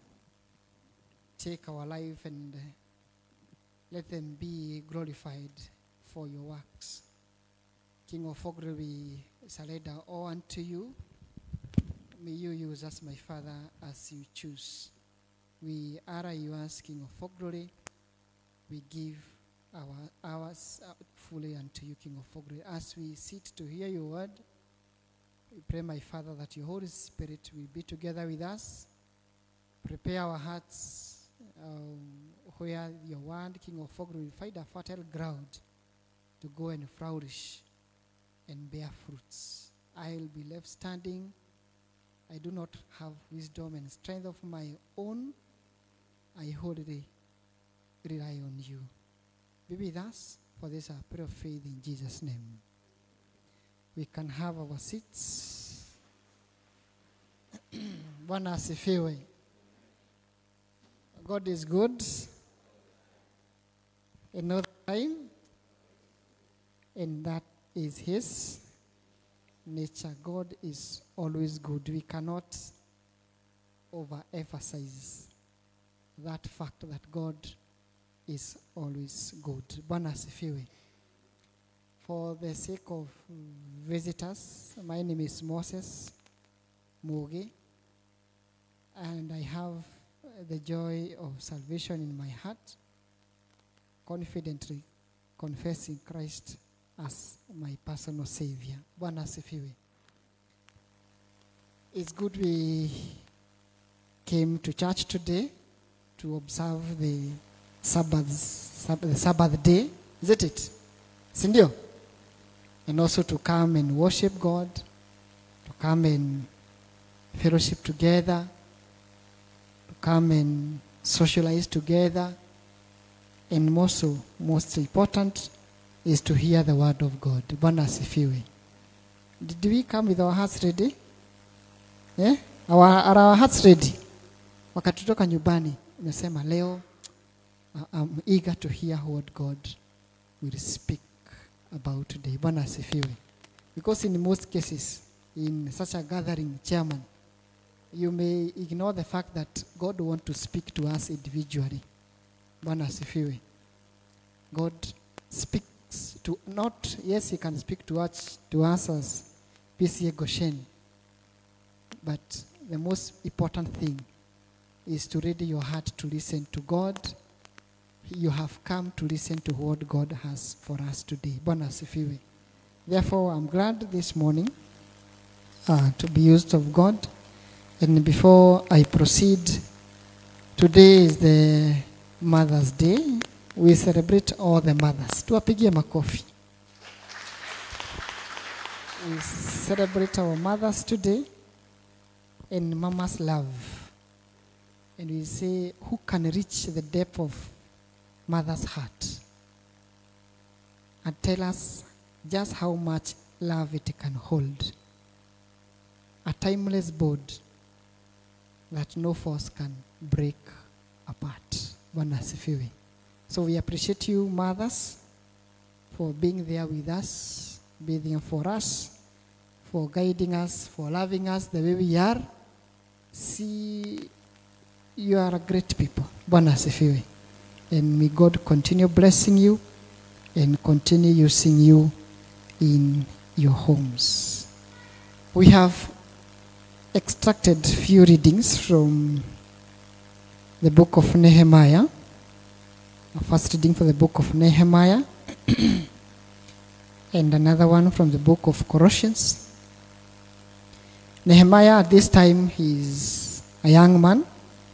take our life and uh, let them be glorified for your works. King of all glory, we surrender all unto you. May you use us, my Father, as you choose. We honor you as King of all glory. We give our hours uh, fully unto you, King of all glory. As we sit to hear your word, we pray, my Father, that your Holy Spirit will be together with us. Prepare our hearts um, where your word, King of all glory, will find a fertile ground to go and flourish and bear fruits. I'll be left standing. I do not have wisdom and strength of my own. I wholly rely on you. Be with us for this our prayer of faith in Jesus' name. We can have our seats. Bwana asifiwe. God is good. Another time. And that is his nature. God is always good. We cannot overemphasize that fact that God is always good. Bwana asifiwe. For the sake of visitors, my name is Moses Mugi, and I have the joy of salvation in my heart, confidently confessing Christ as my personal Savior. Bwana asifiwe. It's good we came to church today to observe the Sabbath, Sab- the Sabbath day, isn't it? Sindio? And also to come and worship God, to come and fellowship together, to come and socialize together, and also, most important, is to hear the word of God. Bwana asifiwe. Did we come with our hearts ready? Yeah? Our, are our hearts ready? Wakati tutoka nyumbani, umesema leo, I'm eager to hear what God will speak about today. Bwana asifiwe. Because in most cases, in such a gathering, chairman, you may ignore the fact that God wants to speak to us individually. Bwana asifiwe. God speaks to, not, yes, he can speak to us, to us as P C A Goshen, but the most important thing is to ready your heart to listen to God. You have come to listen to what God has for us today. Bwana asifiwe. Therefore, I'm glad this morning uh, to be used of God. And before I proceed, today is the Mother's Day. We celebrate all the mothers. Tuwapigie makofi. We celebrate our mothers today and mama's love. And we say, who can reach the depth of mother's heart and tell us just how much love it can hold. A timeless bond that no force can break apart. Bwana asifiwe. So we appreciate you, mothers, for being there with us, being there for us, for guiding us, for loving us the way we are. See, you are a great people. Bwana asifiwe. And may God continue blessing you and continue using you in your homes. We have extracted few readings from the book of Nehemiah. A first reading for the book of Nehemiah and another one from the book of Colossians. Nehemiah at this time, he is a young man.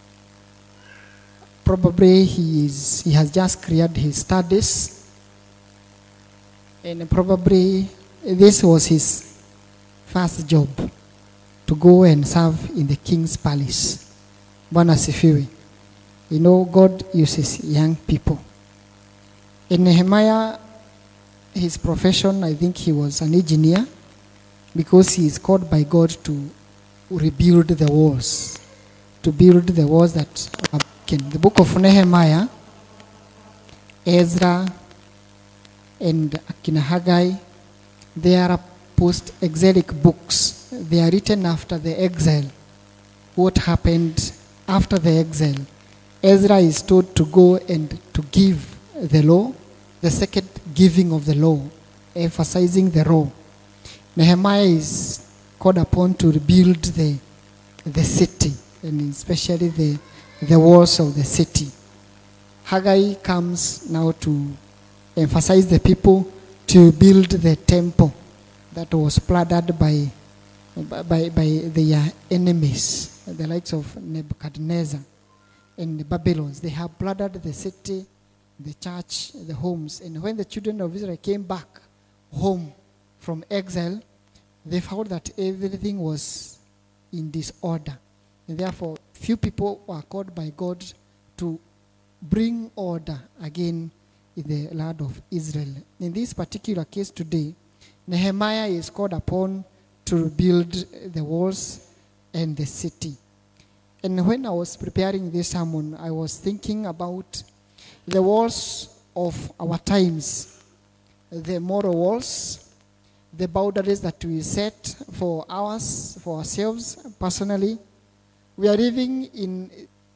Probably he is he has just cleared his studies, and probably this was his first job, to go and serve in the king's palace. Bwana asifiwe. You know, God uses young people. In Nehemiah, his profession, I think he was an engineer, because he is called by God to rebuild the walls, to build the walls that are broken. The book of Nehemiah, Ezra, and Akina Haggai, they are post-exilic books. They are written after the exile. What happened after the exile? Ezra is told to go and to give the law, the second giving of the law, emphasizing the law. Nehemiah is called upon to rebuild the, the city, and especially the, the walls of the city. Haggai comes now to emphasize the people to build the temple that was plundered by, by, by their enemies, the likes of Nebuchadnezzar and the Babylons. They have plundered the city, the church, the homes. And when the children of Israel came back home from exile, they found that everything was in disorder. And therefore, few people were called by God to bring order again in the land of Israel. In this particular case today, Nehemiah is called upon to rebuild the walls and the city. And when I was preparing this sermon, I was thinking about the walls of our times, the moral walls, the boundaries that we set for ours, for ourselves personally. We are living in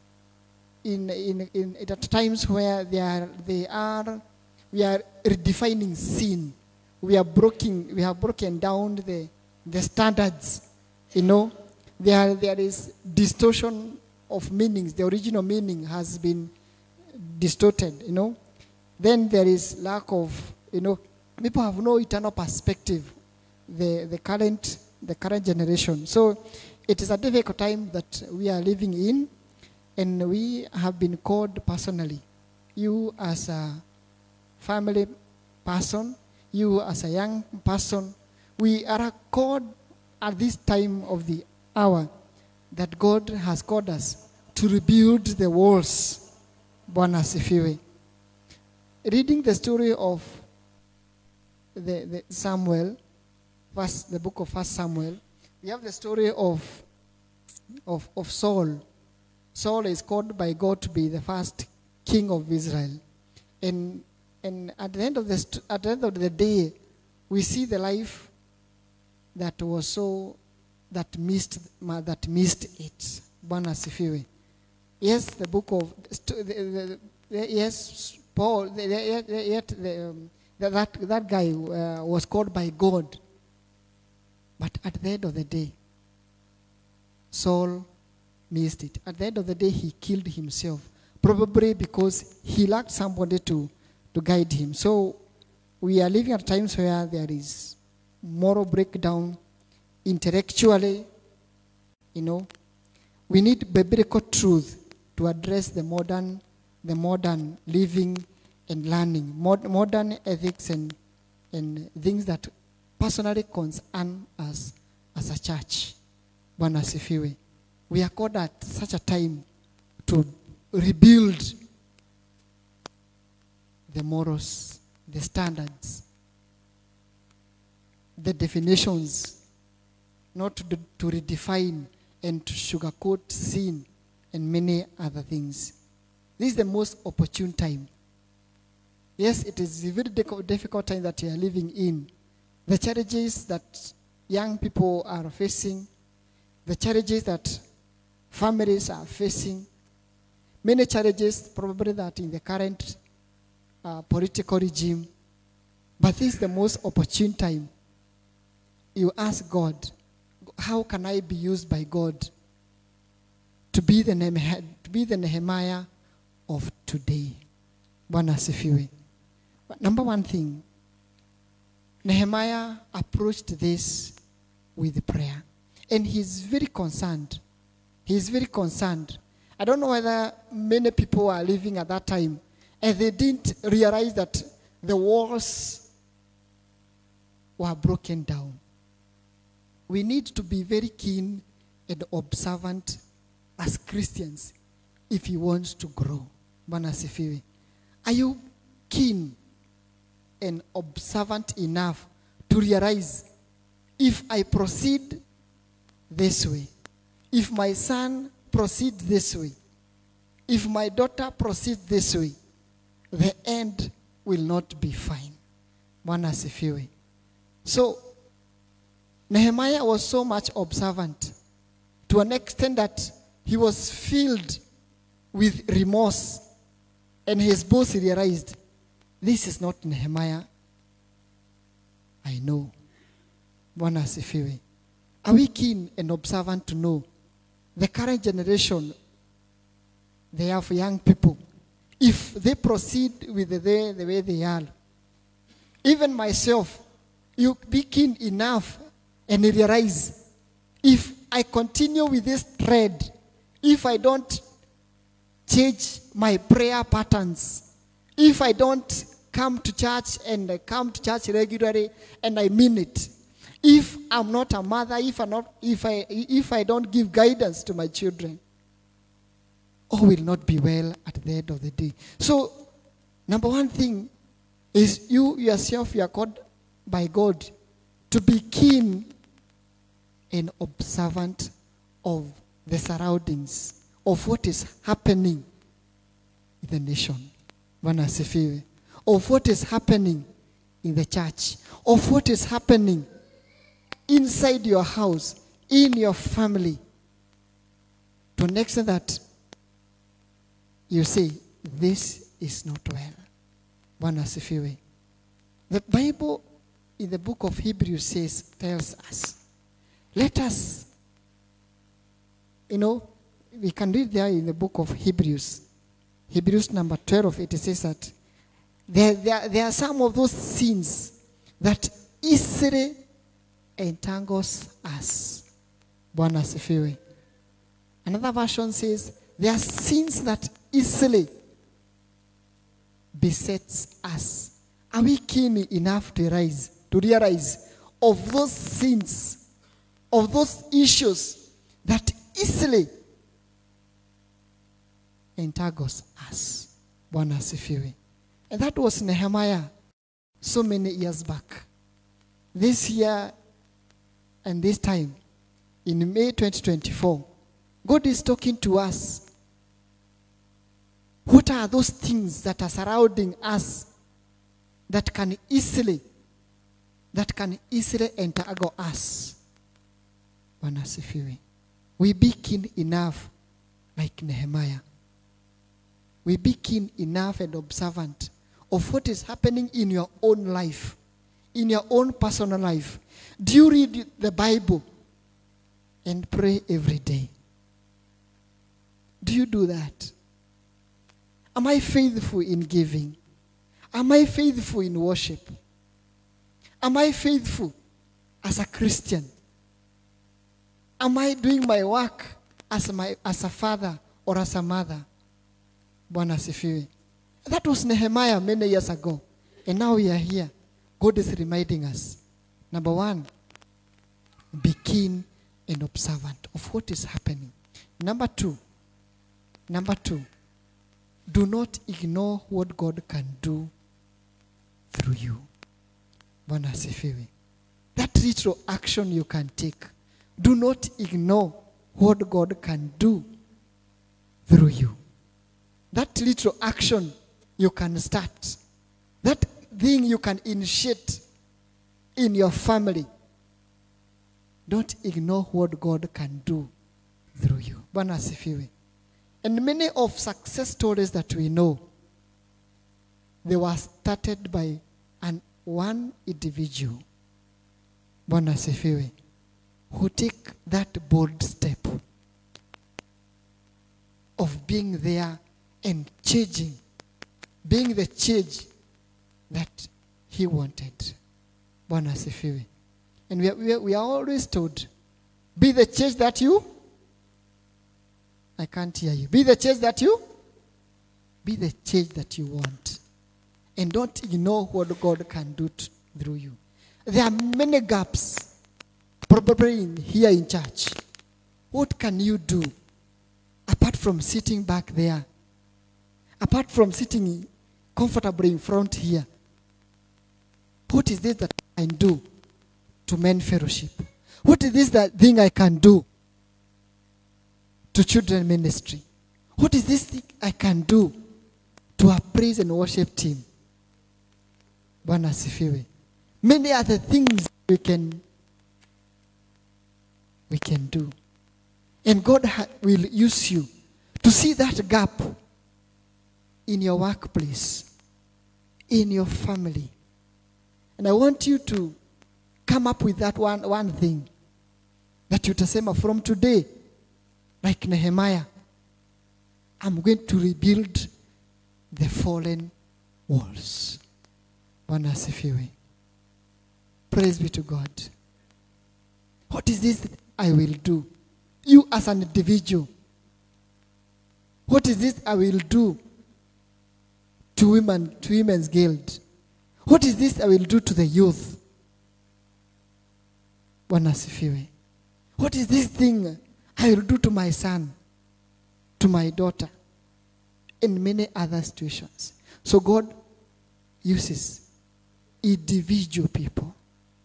in in, in at times where they are they are we are redefining sin. We are broken we have broken down the the standards. You know, there there is distortion of meanings. The original meaning has been distorted, you know. Then there is lack of, you know, people have no eternal perspective, the, the current the current generation. So it is a difficult time that we are living in, and we have been called personally. You as a family person, you as a young person, we are called at this time of the hour that God has called us to rebuild the walls. Bwana asifiwe. Reading the story of the, the Samuel, first, the book of First Samuel, we have the story of, of, of Saul. Saul is called by God to be the first king of Israel. And, and at, the end of the st- at the end of the day, we see the life that was so, that missed, that missed it. Bwana asifiwe. Yes, the book of, the, the, the, yes, Paul, the, the, yet the, um, that, that guy uh, was called by God. But at the end of the day, Saul missed it. At the end of the day, he killed himself, probably because he lacked somebody to, to guide him. So we are living at times where there is moral breakdown, intellectually, you know. We need biblical truth to address the modern, the modern living and learning, mod, modern ethics and, and things that personally concern us as a church. Bwana asifiwe. We are called at such a time to rebuild the morals, the standards, the definitions, not to, to redefine and to sugarcoat sin and many other things. This is the most opportune time. Yes, it is a very difficult time that we are living in. The challenges that young people are facing, the challenges that families are facing, many challenges probably that in the current uh, political regime. But this is the most opportune time. You ask God, how can I be used by God to be the Nehemiah, to be the Nehemiah of today? Bwana asifiwe. But number one thing, Nehemiah approached this with prayer. And he's very concerned. He's very concerned. I don't know whether many people are living at that time and they didn't realize that the walls were broken down. We need to be very keen and observant as Christians if you want to grow. Bwana asifiwe. Are you keen and observant enough to realize if I proceed this way, if my son proceeds this way, if my daughter proceeds this way, the end will not be fine. Bwana asifiwe. So, Nehemiah was so much observant to an extent that he was filled with remorse, and his boss realized, this is not Nehemiah I know. Bwana asifiwe. Are we keen and observant to know the current generation, they have young people, if they proceed with the, the way they are, even myself, you be keen enough and realize, if I continue with this thread, if I don't change my prayer patterns, if I don't come to church and I come to church regularly and I mean it, If I'm not a mother, if I not, if I if I don't give guidance to my children, all will not be well at the end of the day. So, number one thing is you yourself, you are called by God to be keen and observant of the surroundings, of what is happening in the nation, Bwana asifiwe, of what is happening in the church, of what is happening inside your house, in your family, to an extent that you say, this is not well. Bwana asifiwe. The Bible in the book of Hebrews says, tells us, let us, you know, we can read there in the book of Hebrews, Hebrews number twelve, it says that there, there, there are some of those sins that easily entangles us. Bwana asifiwe. Another version says, there are sins that easily besets us. Are we keen enough to rise, to realize of those sins, of those issues that easily entangles us? Bwana asifiwe. And that was Nehemiah so many years back. This year and this time, in May twenty twenty-four, God is talking to us. What are those things that are surrounding us that can easily, that can easily entangle us? Bwana asifiwe. We be keen enough like Nehemiah. We be keen enough and observant of what is happening in your own life, in your own personal life. Do you read the Bible and pray every day? Do you do that? Am I faithful in giving? Am I faithful in worship? Am I faithful as a Christian? Am I doing my work as, my, as a father or as a mother? Bwana asifiwe. That was Nehemiah many years ago. And now we are here. God is reminding us. Number one, be keen and observant of what is happening. Number two, number two, do not ignore what God can do through you. Bwana asifiwe. That little action you can take. Do not ignore what God can do through you. That little action you can start. That thing you can initiate in your family. Don't ignore what God can do through you. Bwana asifiwe. And many of success stories that we know, they were started by an one individual, Bwana asifiwe, who take that bold step of being there and changing, being the change that he wanted. Bwana asifiwe. And we are, we, are, we are always told, be the change that you, I can't hear you. Be the change that you, be the change that you want. And don't ignore what God can do t- through you. There are many gaps, probably in, here in church. What can you do apart from sitting back there? Apart from sitting comfortably in front here? What is this that I can do to men fellowship? What is this that thing I can do to children ministry? What is this thing I can do to our praise and worship team? Bwana asifiwe. Many other things we can we can do. And God ha- will use you to see that gap in your workplace, in your family. And I want you to come up with that one, one thing that utasema from today, like Nehemiah, I'm going to rebuild the fallen walls. Bwana asifiwe. Praise be to God. What is this that I will do? You as an individual. What is this I will do to women, to Women's Guild? What is this I will do to the youth? Bwana asifiwe. What is this thing I will do to my son, to my daughter, in many other situations? So God uses individual people.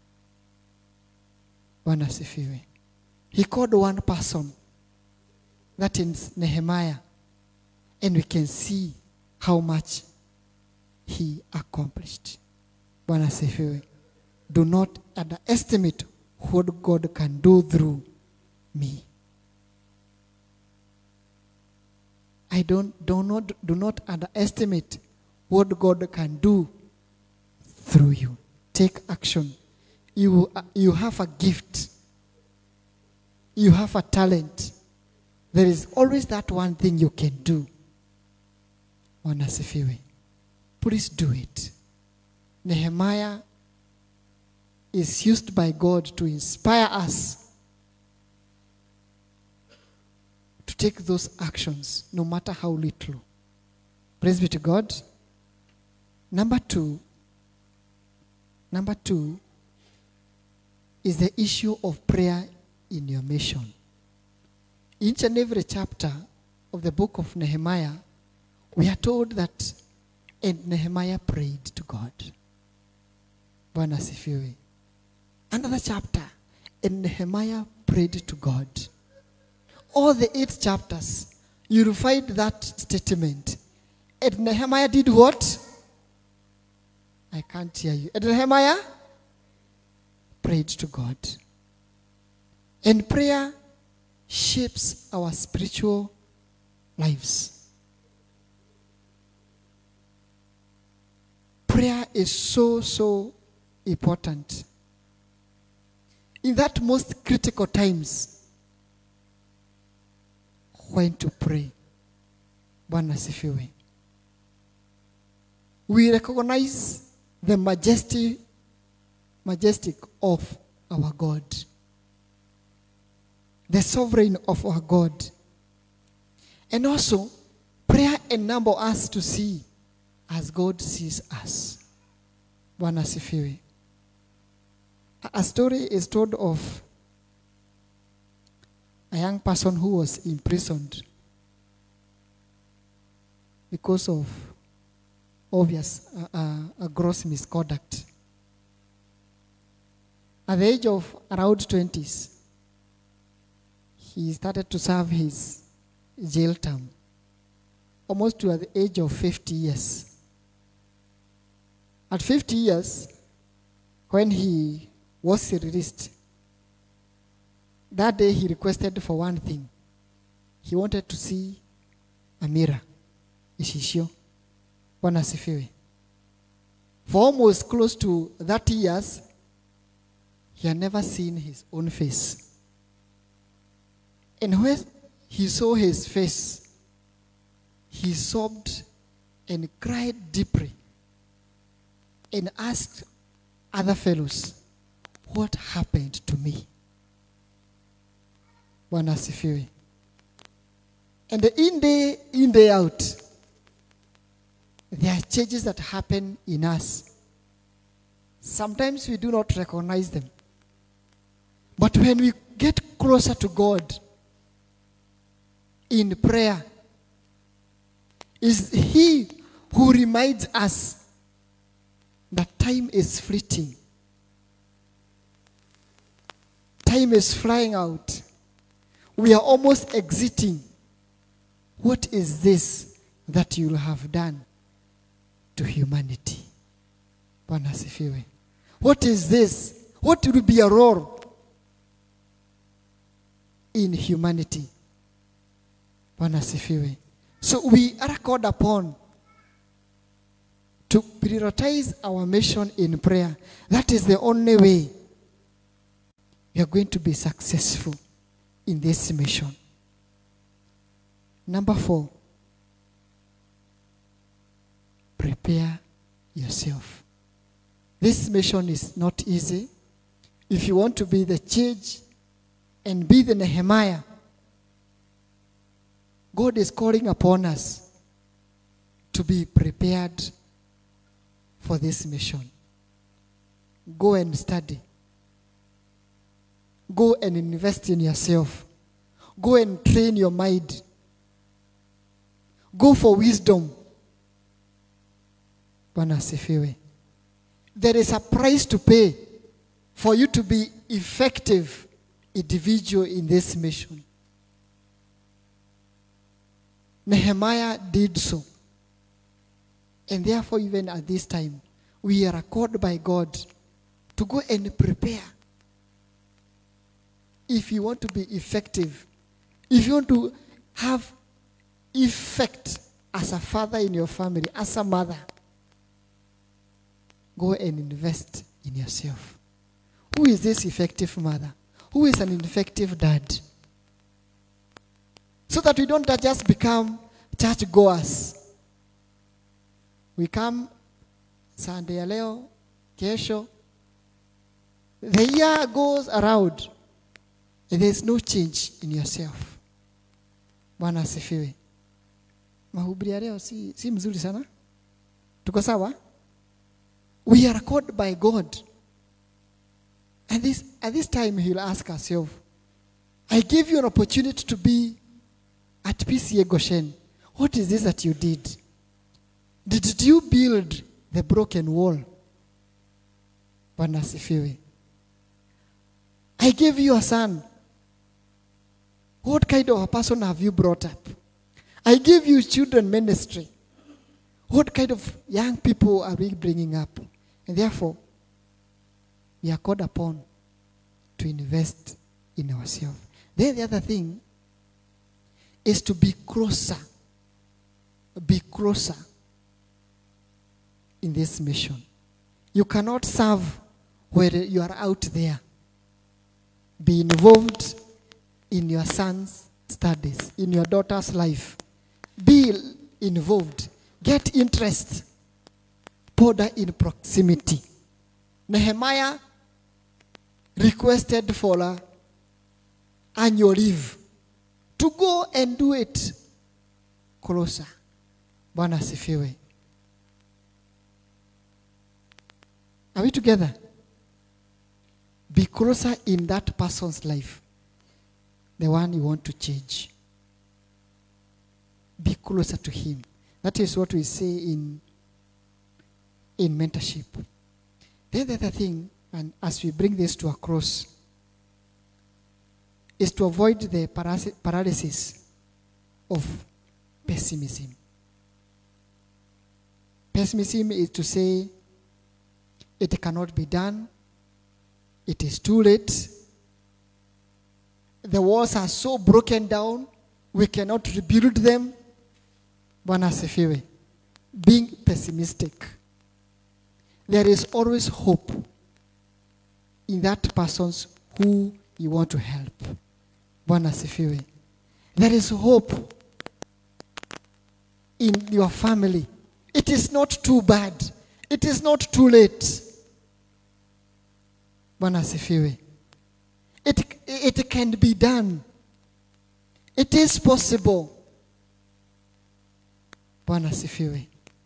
Bwana asifiwe. He called one person, that is Nehemiah, and we can see how much he accomplished. Bwana asifiwe. Do not underestimate what God can do through me. I don't do not do not underestimate what God can do through you. Take action. You you have a gift. You have a talent. There is always that one thing you can do. Bwana asifiwe. Please do it. Nehemiah is used by God to inspire us to take those actions, no matter how little. Praise be to God. Number two, number two is the issue of prayer in your mission. Each and every chapter of the book of Nehemiah, we are told that, and Nehemiah prayed to God. Bwana asifiwe. Another chapter, and Nehemiah prayed to God. All the eight chapters, you will find that statement. And Nehemiah did what? I can't hear you. And Nehemiah prayed to God. And prayer shapes our spiritual lives. Prayer is so, so important. In that most critical times, when to pray. Bwana asifiwe. We recognize the majesty, majestic of our God. The sovereign of our God. And also, prayer enables us to see as God sees us. Bwana asifiwe. A story is told of a young person who was imprisoned because of obvious, uh, uh, a gross misconduct. At the age of around twenties, he started to serve his jail term, almost to the age of fifty years. At fifty years, when he was released, that day he requested for one thing. He wanted to see a mirror. Ishishio. Bwana asifiwe. For almost close to thirty years, he had never seen his own face. And when he saw his face, he sobbed and cried deeply and asked other fellows, what happened to me? Bwana asifiwe. And in day in, day out, there are changes that happen in us. Sometimes we do not recognize them. But when we get closer to God in prayer, is He who reminds us that time is fleeting. Time is flying out. We are almost exiting. What is this that you will have done to humanity? Bwana asifiwe. What is this? What will be your role in humanity? Bwana asifiwe. So we are called upon to prioritize our mission in prayer. That is the only way we are going to be successful in this mission. Number four, prepare yourself. This mission is not easy. If you want to be the change and be the Nehemiah, God is calling upon us to be prepared for this mission. Go and study. go and invest in yourself. Go and train your mind. Go for wisdom. Bwana asifiwe. There is a price to pay for you to be effective individual in this mission. Nehemiah did so. And therefore, even at this time, we are called by God to go and prepare. If you want to be effective, if you want to have effect as a father in your family, as a mother, go and invest in yourself. Who is this effective mother? Who is an effective dad? So that we don't just become church goers. We come Sunday ya leo, kesho. The year goes around and there is no change in yourself. Bwana asifiwe. Mahubiri ya leo si, si mzuri sana. Tuko sawa? We are called by God. And this, at this time, he'll ask ourselves, I gave you an opportunity to be at P C A Goshen. What is this that you did? Did you build the broken wall? Bwana asifiwe. I gave you a son. What kind of a person have you brought up? I gave you children ministry. What kind of young people are we bringing up? And therefore, we are called upon to invest in ourselves. Then the other thing is to be closer. Be closer in this mission. You cannot serve where you are out there. Be involved in your son's studies, in your daughter's life. Be involved. Get interest. Border in proximity. Nehemiah requested for an annual leave to go and do it closer. Bwana asifiwe. Are we together? Be closer in that person's life, the one you want to change. Be closer to him. That is what we say in, in mentorship. Then the other thing, and as we bring this to a close, is to avoid the paralysis of pessimism. Pessimism is to say, it cannot be done. It is too late. The walls are so broken down, we cannot rebuild them. Bwana asifiwe. Being pessimistic. There is always hope in that person who you want to help. Bwana asifiwe. There is hope in your family. It is not too bad. It is not too late. Bwana asifiwe. It, it can be done. It is possible. Bwana asifiwe.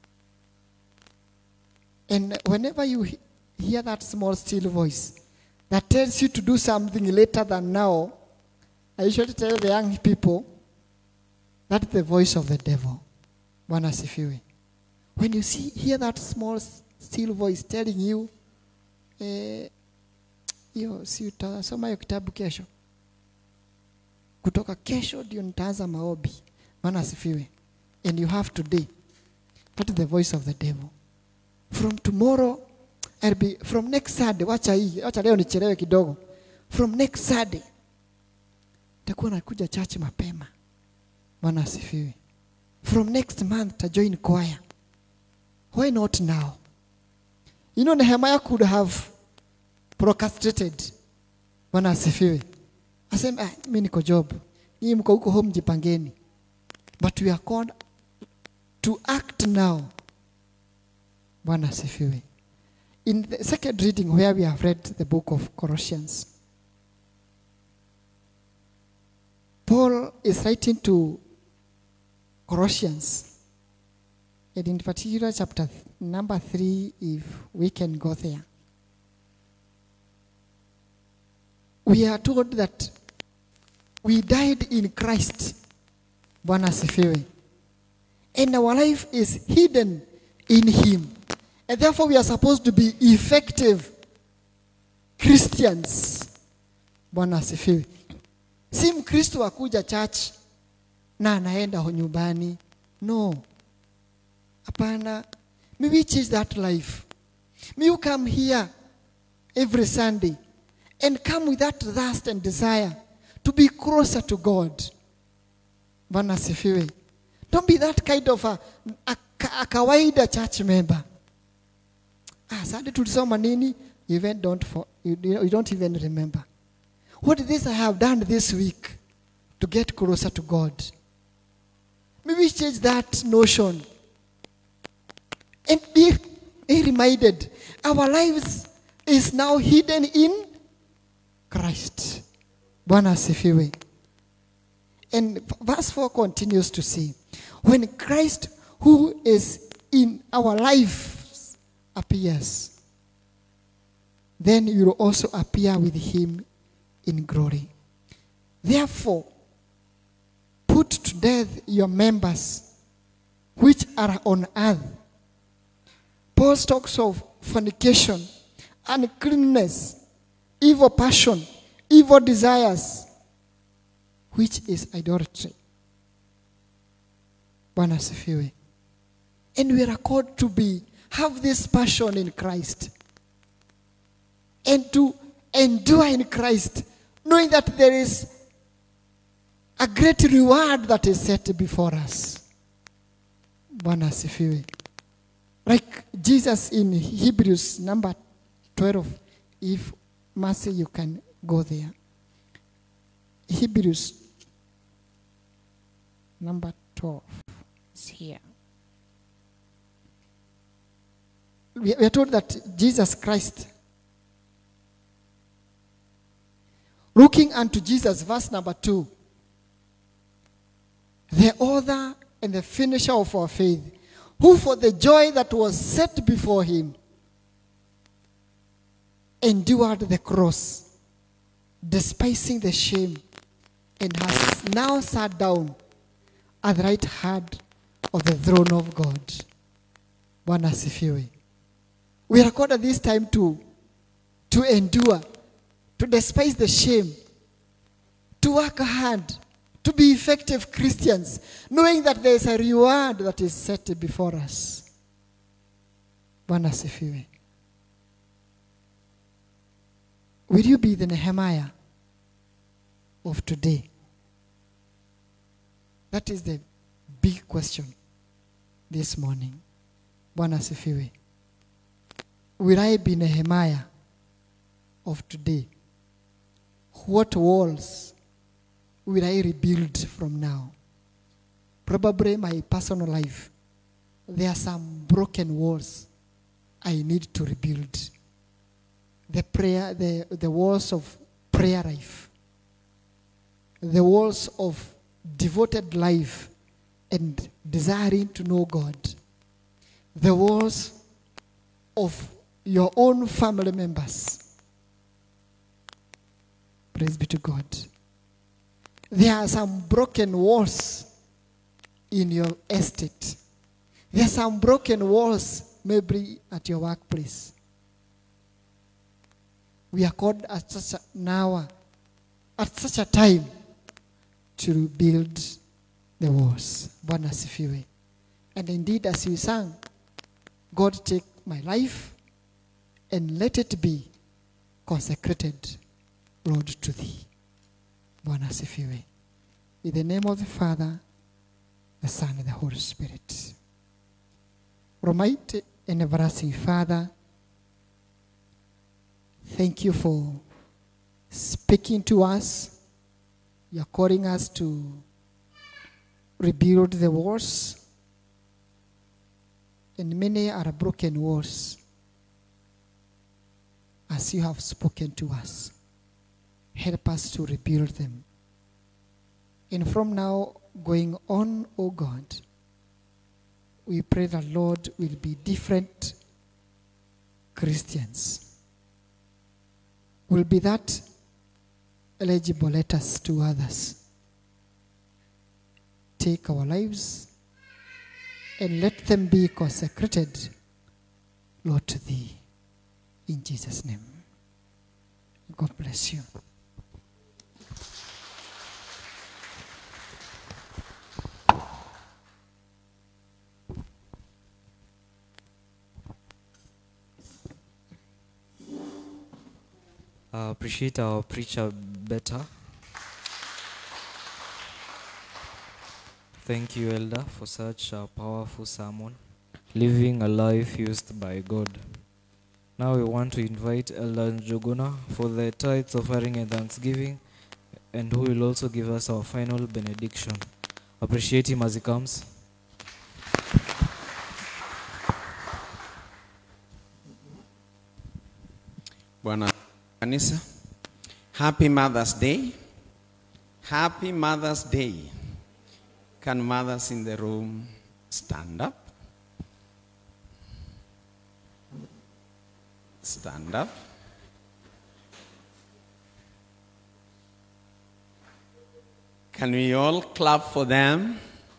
And whenever you hear that small still voice that tells you to do something later than now, I usually tell the young people that's the voice of the devil. Bwana asifiwe. When you see hear that small still voice telling you, eh, Yo, si utasoma hiyo kitabu kesho. Kutoka kesho ndio nitaanza maombi. Maana asifiwe. And you have today. That is the voice of the devil. From tomorrow, I'll be, from next Saturday, wacha hii, wacha leo nichelewe kidogo. From next Saturday, takuwa nakuja church mapema. Maana asifiwe. From next month, ta join choir. Why not now? You know, Nehemiah could have procrastinated. Bwana asifiwe. Asema, ah, mimi niko job. Nyinyi mko huko home jipangeni. But we are called to act now. Bwana asifiwe. In the second reading where we have read the book of Colossians, Paul is writing to Colossians. And in particular chapter number three, if we can go there. we are told that we died in Christ. Bwana asifiwe. And our life is hidden in him. And therefore we are supposed to be effective Christians. Bwana asifiwe. Si Mkristo akuja church na anaenda nyumbani. No. Hapana. May we change that life. May you come here every Sunday and come with that thirst and desire to be closer to God. Bwana asifiwe. Don't be that kind of a, a, a kawaida church member. Ah, Sunday tulisoma nini? You even don't for, you, you don't even remember. What is this I have done this week to get closer to God? Maybe change that notion and be, be reminded our lives is now hidden in Christ. Bwana asifiwe. And verse four continues to say, when Christ who is in our lives appears, then you will also appear with him in glory. Therefore, put to death your members which are on earth. Paul talks of fornication, uncleanness, evil passion, evil desires, which is idolatry. Bwana asifiwe. And we are called to be, have this passion in Christ. And to endure in Christ, knowing that there is a great reward that is set before us. Bwana asifiwe. Like Jesus in Hebrews number twelve, if Mercy you can go there. Hebrews number twelve is here. We are told that Jesus Christ, looking unto Jesus, verse number two, the author and the finisher of our faith, who for the joy that was set before him endured the cross, despising the shame, and has now sat down at the right hand of the throne of God. Bwana asifiwe. We are called at this time to, to endure, to despise the shame, to work hard, to be effective Christians, knowing that there is a reward that is set before us. Bwana asifiwe. Will you be the Nehemiah of today? That is the big question this morning. Bwana asifiwe. Will I be Nehemiah of today? What walls will I rebuild from now? Probably my personal life. There are some broken walls I need to rebuild. The prayer, the, the walls of prayer life. The walls of devoted life and desiring to know God. The walls of your own family members. Praise be to God. There are some broken walls in your estate. There are some broken walls maybe at your workplace. We are called at such a, now, at such a time to rebuild the walls. Bwana asifiwe. And indeed, as we sang, God take my life and let it be consecrated, Lord, to thee. Bwana asifiwe. In the name of the Father, the Son, and the Holy Spirit. Almighty and everlasting Father, thank you for speaking to us. You are calling us to rebuild the walls. And many are broken walls as you have spoken to us. Help us to rebuild them. And from now going on, O God, we pray that Lord will be different Christians. Will be that eligible letters to others. Take our lives and let them be consecrated, Lord, to thee. In Jesus' name. God bless you. I appreciate our preacher better. Thank you, Elder, for such a powerful sermon, living a life used by God. Now we want to invite Elder Njuguna for the tithes, offering, and thanksgiving, and who will also give us our final benediction. Appreciate him as he comes. Bwana Kanisa, happy Mother's Day. Happy Mother's Day. Can mothers in the room stand up? Stand up. Can we all clap for them?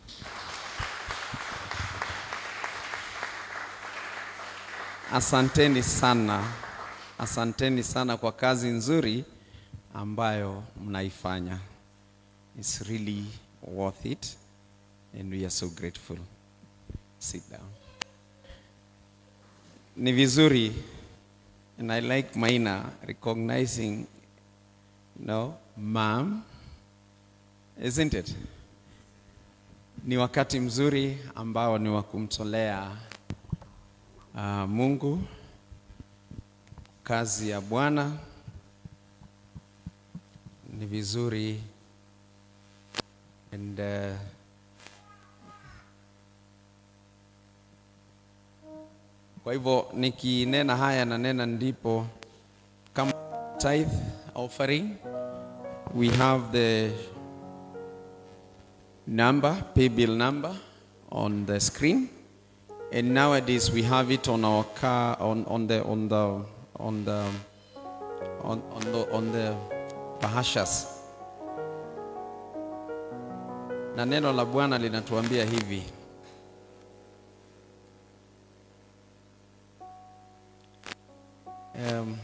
Asanteni sana. Asanteni sana kwa kazi nzuri ambayo mnaifanya. It's really worth it and we are so grateful. Sit down. Ni vizuri, and I like Maina recognizing, you know, mom, isn't it? Ni wakati mzuri ambao ni wa kumtolea uh, Mungu kazi ya Bwana. Ni vizuri and uh, kwa hivyo nikinena haya na nena ndipo kama tithe offering, we have the number, pay bill number on the screen, and nowadays we have it on our car, on on the on the on the on on the on the bahashas. Na neno la Bwana linatuambia hivi: um,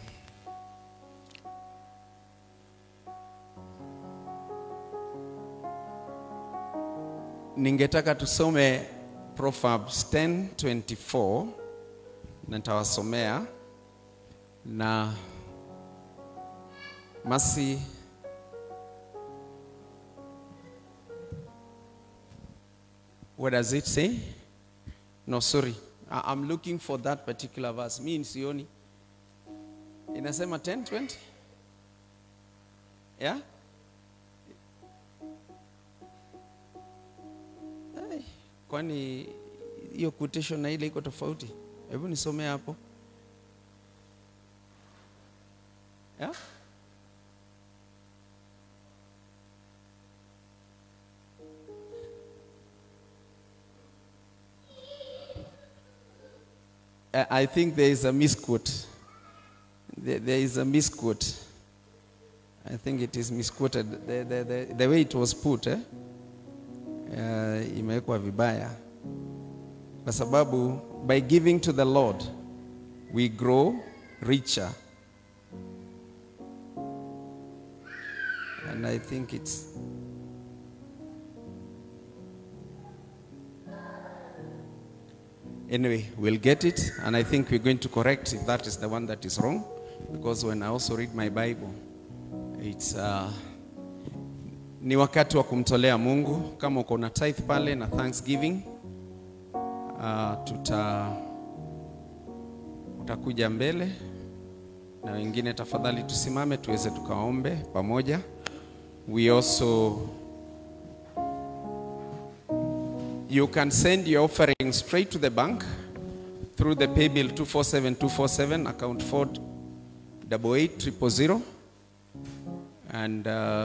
ningetaka tusome Proverbs ten twenty-four, na nitawasomea na Masi what does it say? No, sorry. I, I'm looking for that particular verse. Me in Sioni. Inasema ten twenty? Yeah? Hey, kwani hiyo quotation na ile iko tofauti? Hebu nisome hapo. Yeah? I think there is a misquote. There, there is a misquote. I think it is misquoted. The, the, the, the way it was put, eh? Uh, imewekwa vibaya. Kwa sababu, by giving to the Lord, we grow richer. And I think it's anyway, we'll get it, and I think we're going to correct if that is the one that is wrong, because when I also read my Bible, it's uh, ni wakati wa kumtolea Mungu. Kama uko na tithe pale na thanksgiving, uh, tuta utakuja mbele, na wengine tafadhali tusimame tuweze tukaombe pamoja. We also, you can send your offering straight to the bank through the pay bill two four seven two four seven, account four eight eight zero zero zero. And uh,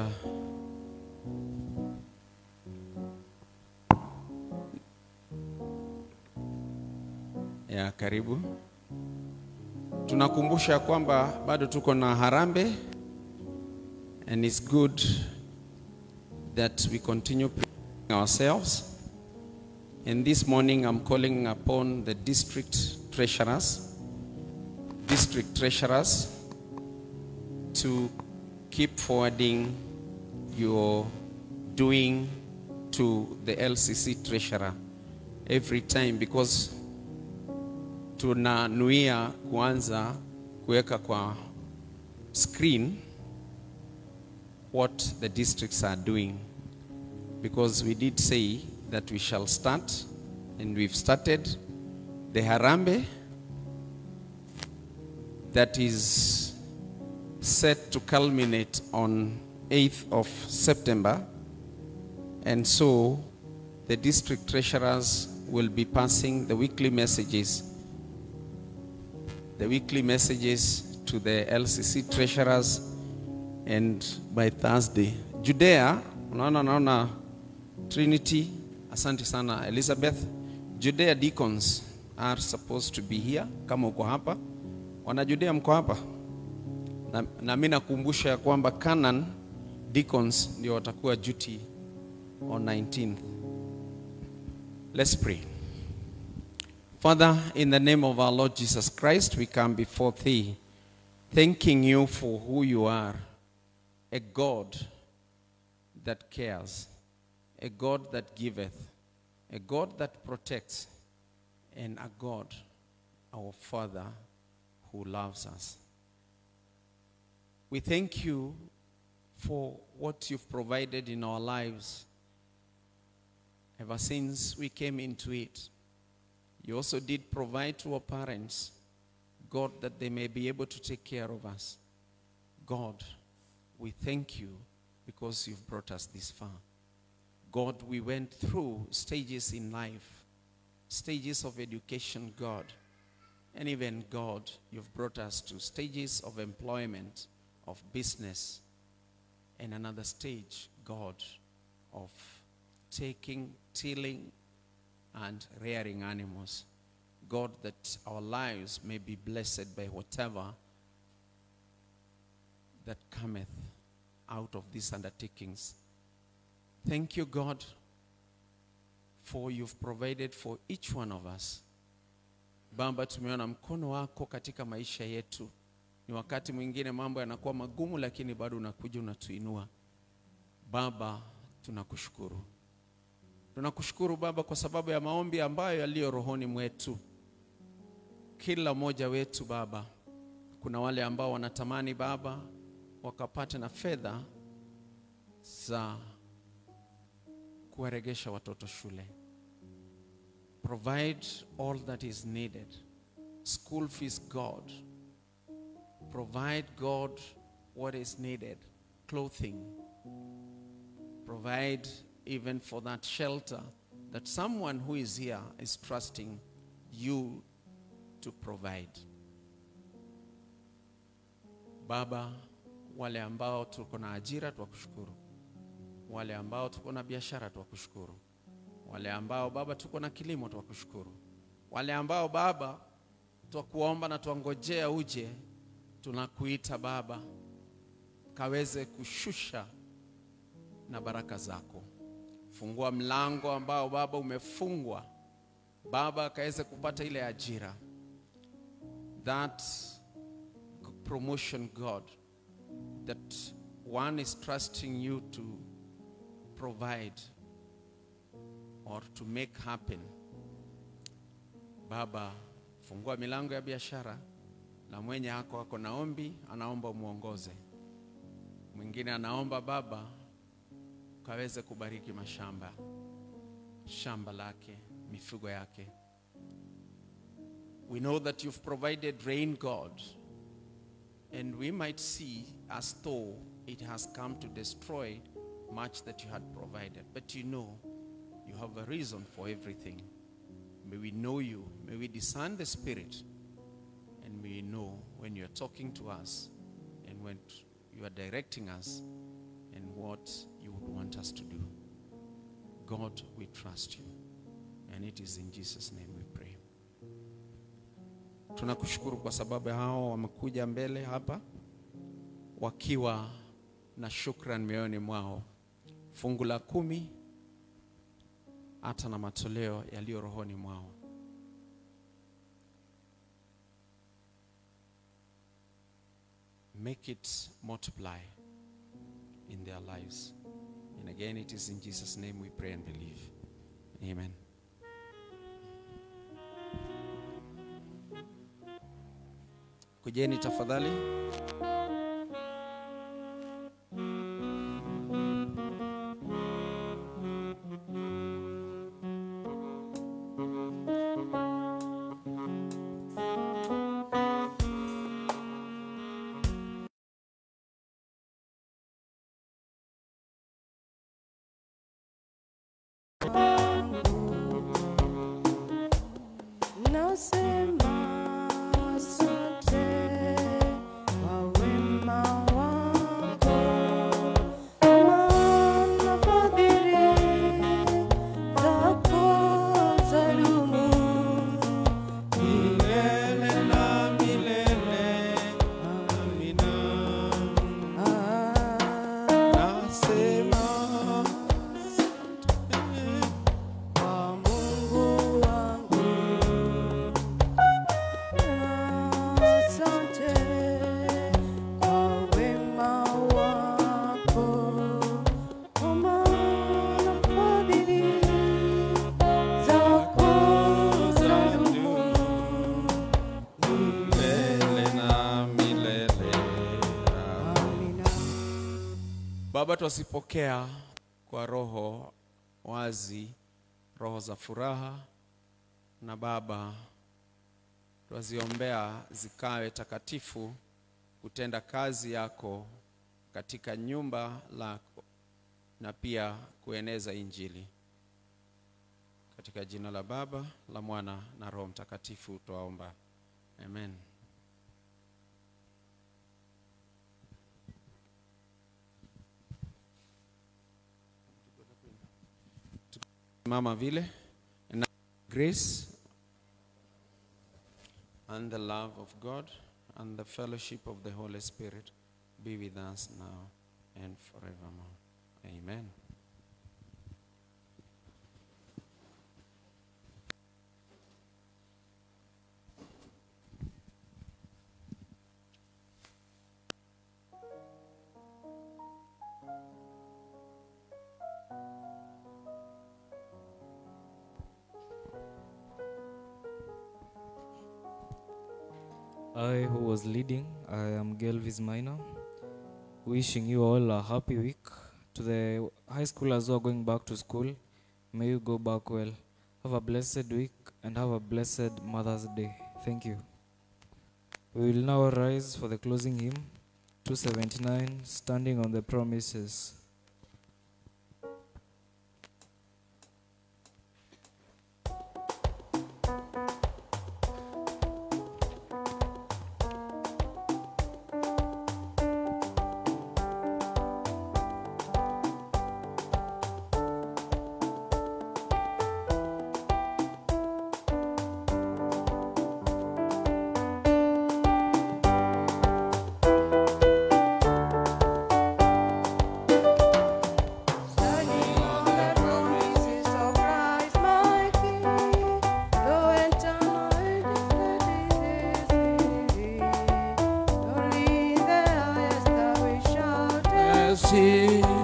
ya karibu. Tunakumbusha kwamba bado tuko na harambe And it's good that we continue preparing ourselves. And this morning I'm calling upon the district treasurers, district treasurers to keep forwarding your doing to the L C C treasurer every time, because tunanuia kuanza kuweka kwa screen what the districts are doing, because we did say that we shall start, and we've started the Harambe that is set to culminate on eighth of September. And so the district treasurers will be passing the weekly messages, the weekly messages to the L C C treasurers, and by Thursday, Judea, unaona naona Trinity, asante sana Elizabeth, Judea deacons are supposed to be here. Kama uko hapa, wana Judea mko hapa, na, na mimi nakumbusha ya kwamba Canaan deacons ndio watakuwa duty on nineteenth. Let's pray. Father, in the name of our Lord Jesus Christ, we come before thee, thanking you for who you are, a God that cares, a God that giveth, a God that protects, and a God, our Father, who loves us. We thank you for what you've provided in our lives ever since we came into it. You also did provide to our parents, God, that they may be able to take care of us. God, we thank you because you've brought us this far. God, we went through stages in life, stages of education, God. And even, God, you've brought us to stages of employment, of business, and another stage, God, of taking, tilling, and rearing animals. God, that our lives may be blessed by whatever that cometh out of these undertakings. Thank you, God, for you've provided for each one of us. Baba, tumeona mkono wako katika maisha yetu. Ni wakati mwingine mambo yanakuwa magumu, lakini bado unakuja unatuinua. Baba, tunakushukuru. Tunakushukuru Baba kwa sababu ya maombi ambayo yaliyo rohoni mwetu. Kila mmoja wetu Baba, kuna wale ambao wanatamani Baba wakapate na fedha za kuwaregesha watoto shule. Provide all that is needed. School fees, God. Provide, God, what is needed. Clothing. Provide even for that shelter that someone who is here is trusting you to provide. Baba, wale ambao tuko na ajira tuwakushukuru. Wale ambao tuko na biashara tuwakushukuru. Wale ambao Baba tuko na kilimo tuwakushukuru. Wale ambao Baba twakuomba na tuangojea uje, tunakuita Baba kaweze kushusha na baraka zako. Fungua mlango ambao Baba umefungwa, Baba kaweze kupata ile ajira, that promotion, God, that one is trusting you to provide or to make happen. Baba, fungua milango ya biashara, na mwenye hako hako naombi, anaomba muongoze. Mwingine anaomba Baba kaweze kubariki mashamba, shamba lake, mifugo yake. We know that you've provided rain, God, and we might see as though it has come to destroy much that you had provided. But you know, you have a reason for everything. May we know you, may we discern the Spirit, and may we know when you're talking to us and when you are directing us and what you would want us to do. God, we trust you, and it is in Jesus' name we pray. Tunakushukuru kwa sababu hao wamekuja mbele hapa wakiwa na shukran mioyoni mwao. Fungu la kumi hata na matoleo yaliyo rohoni mwao. Make it multiply in their lives. And again, it is in Jesus' name we pray and believe. Amen. Kujeni tafadhali. Baba, twasipokea kwa roho wazi, roho za furaha, na Baba twaziombea zikawe takatifu kutenda kazi yako katika nyumba lako na pia kueneza injili. Katika jina la Baba, la Mwana na Roho Mtakatifu twaomba. Amen. Mama vile, and grace and the love of God and the fellowship of the Holy Spirit be with us now and forevermore. Amen. I, who was leading, I am Gelvis Minor, wishing you all a happy week. To the high schoolers who are going back to school, may you go back well. Have a blessed week and have a blessed Mother's Day. Thank you. We will now rise for the closing hymn, two seventy-nine, Standing on the Promises. See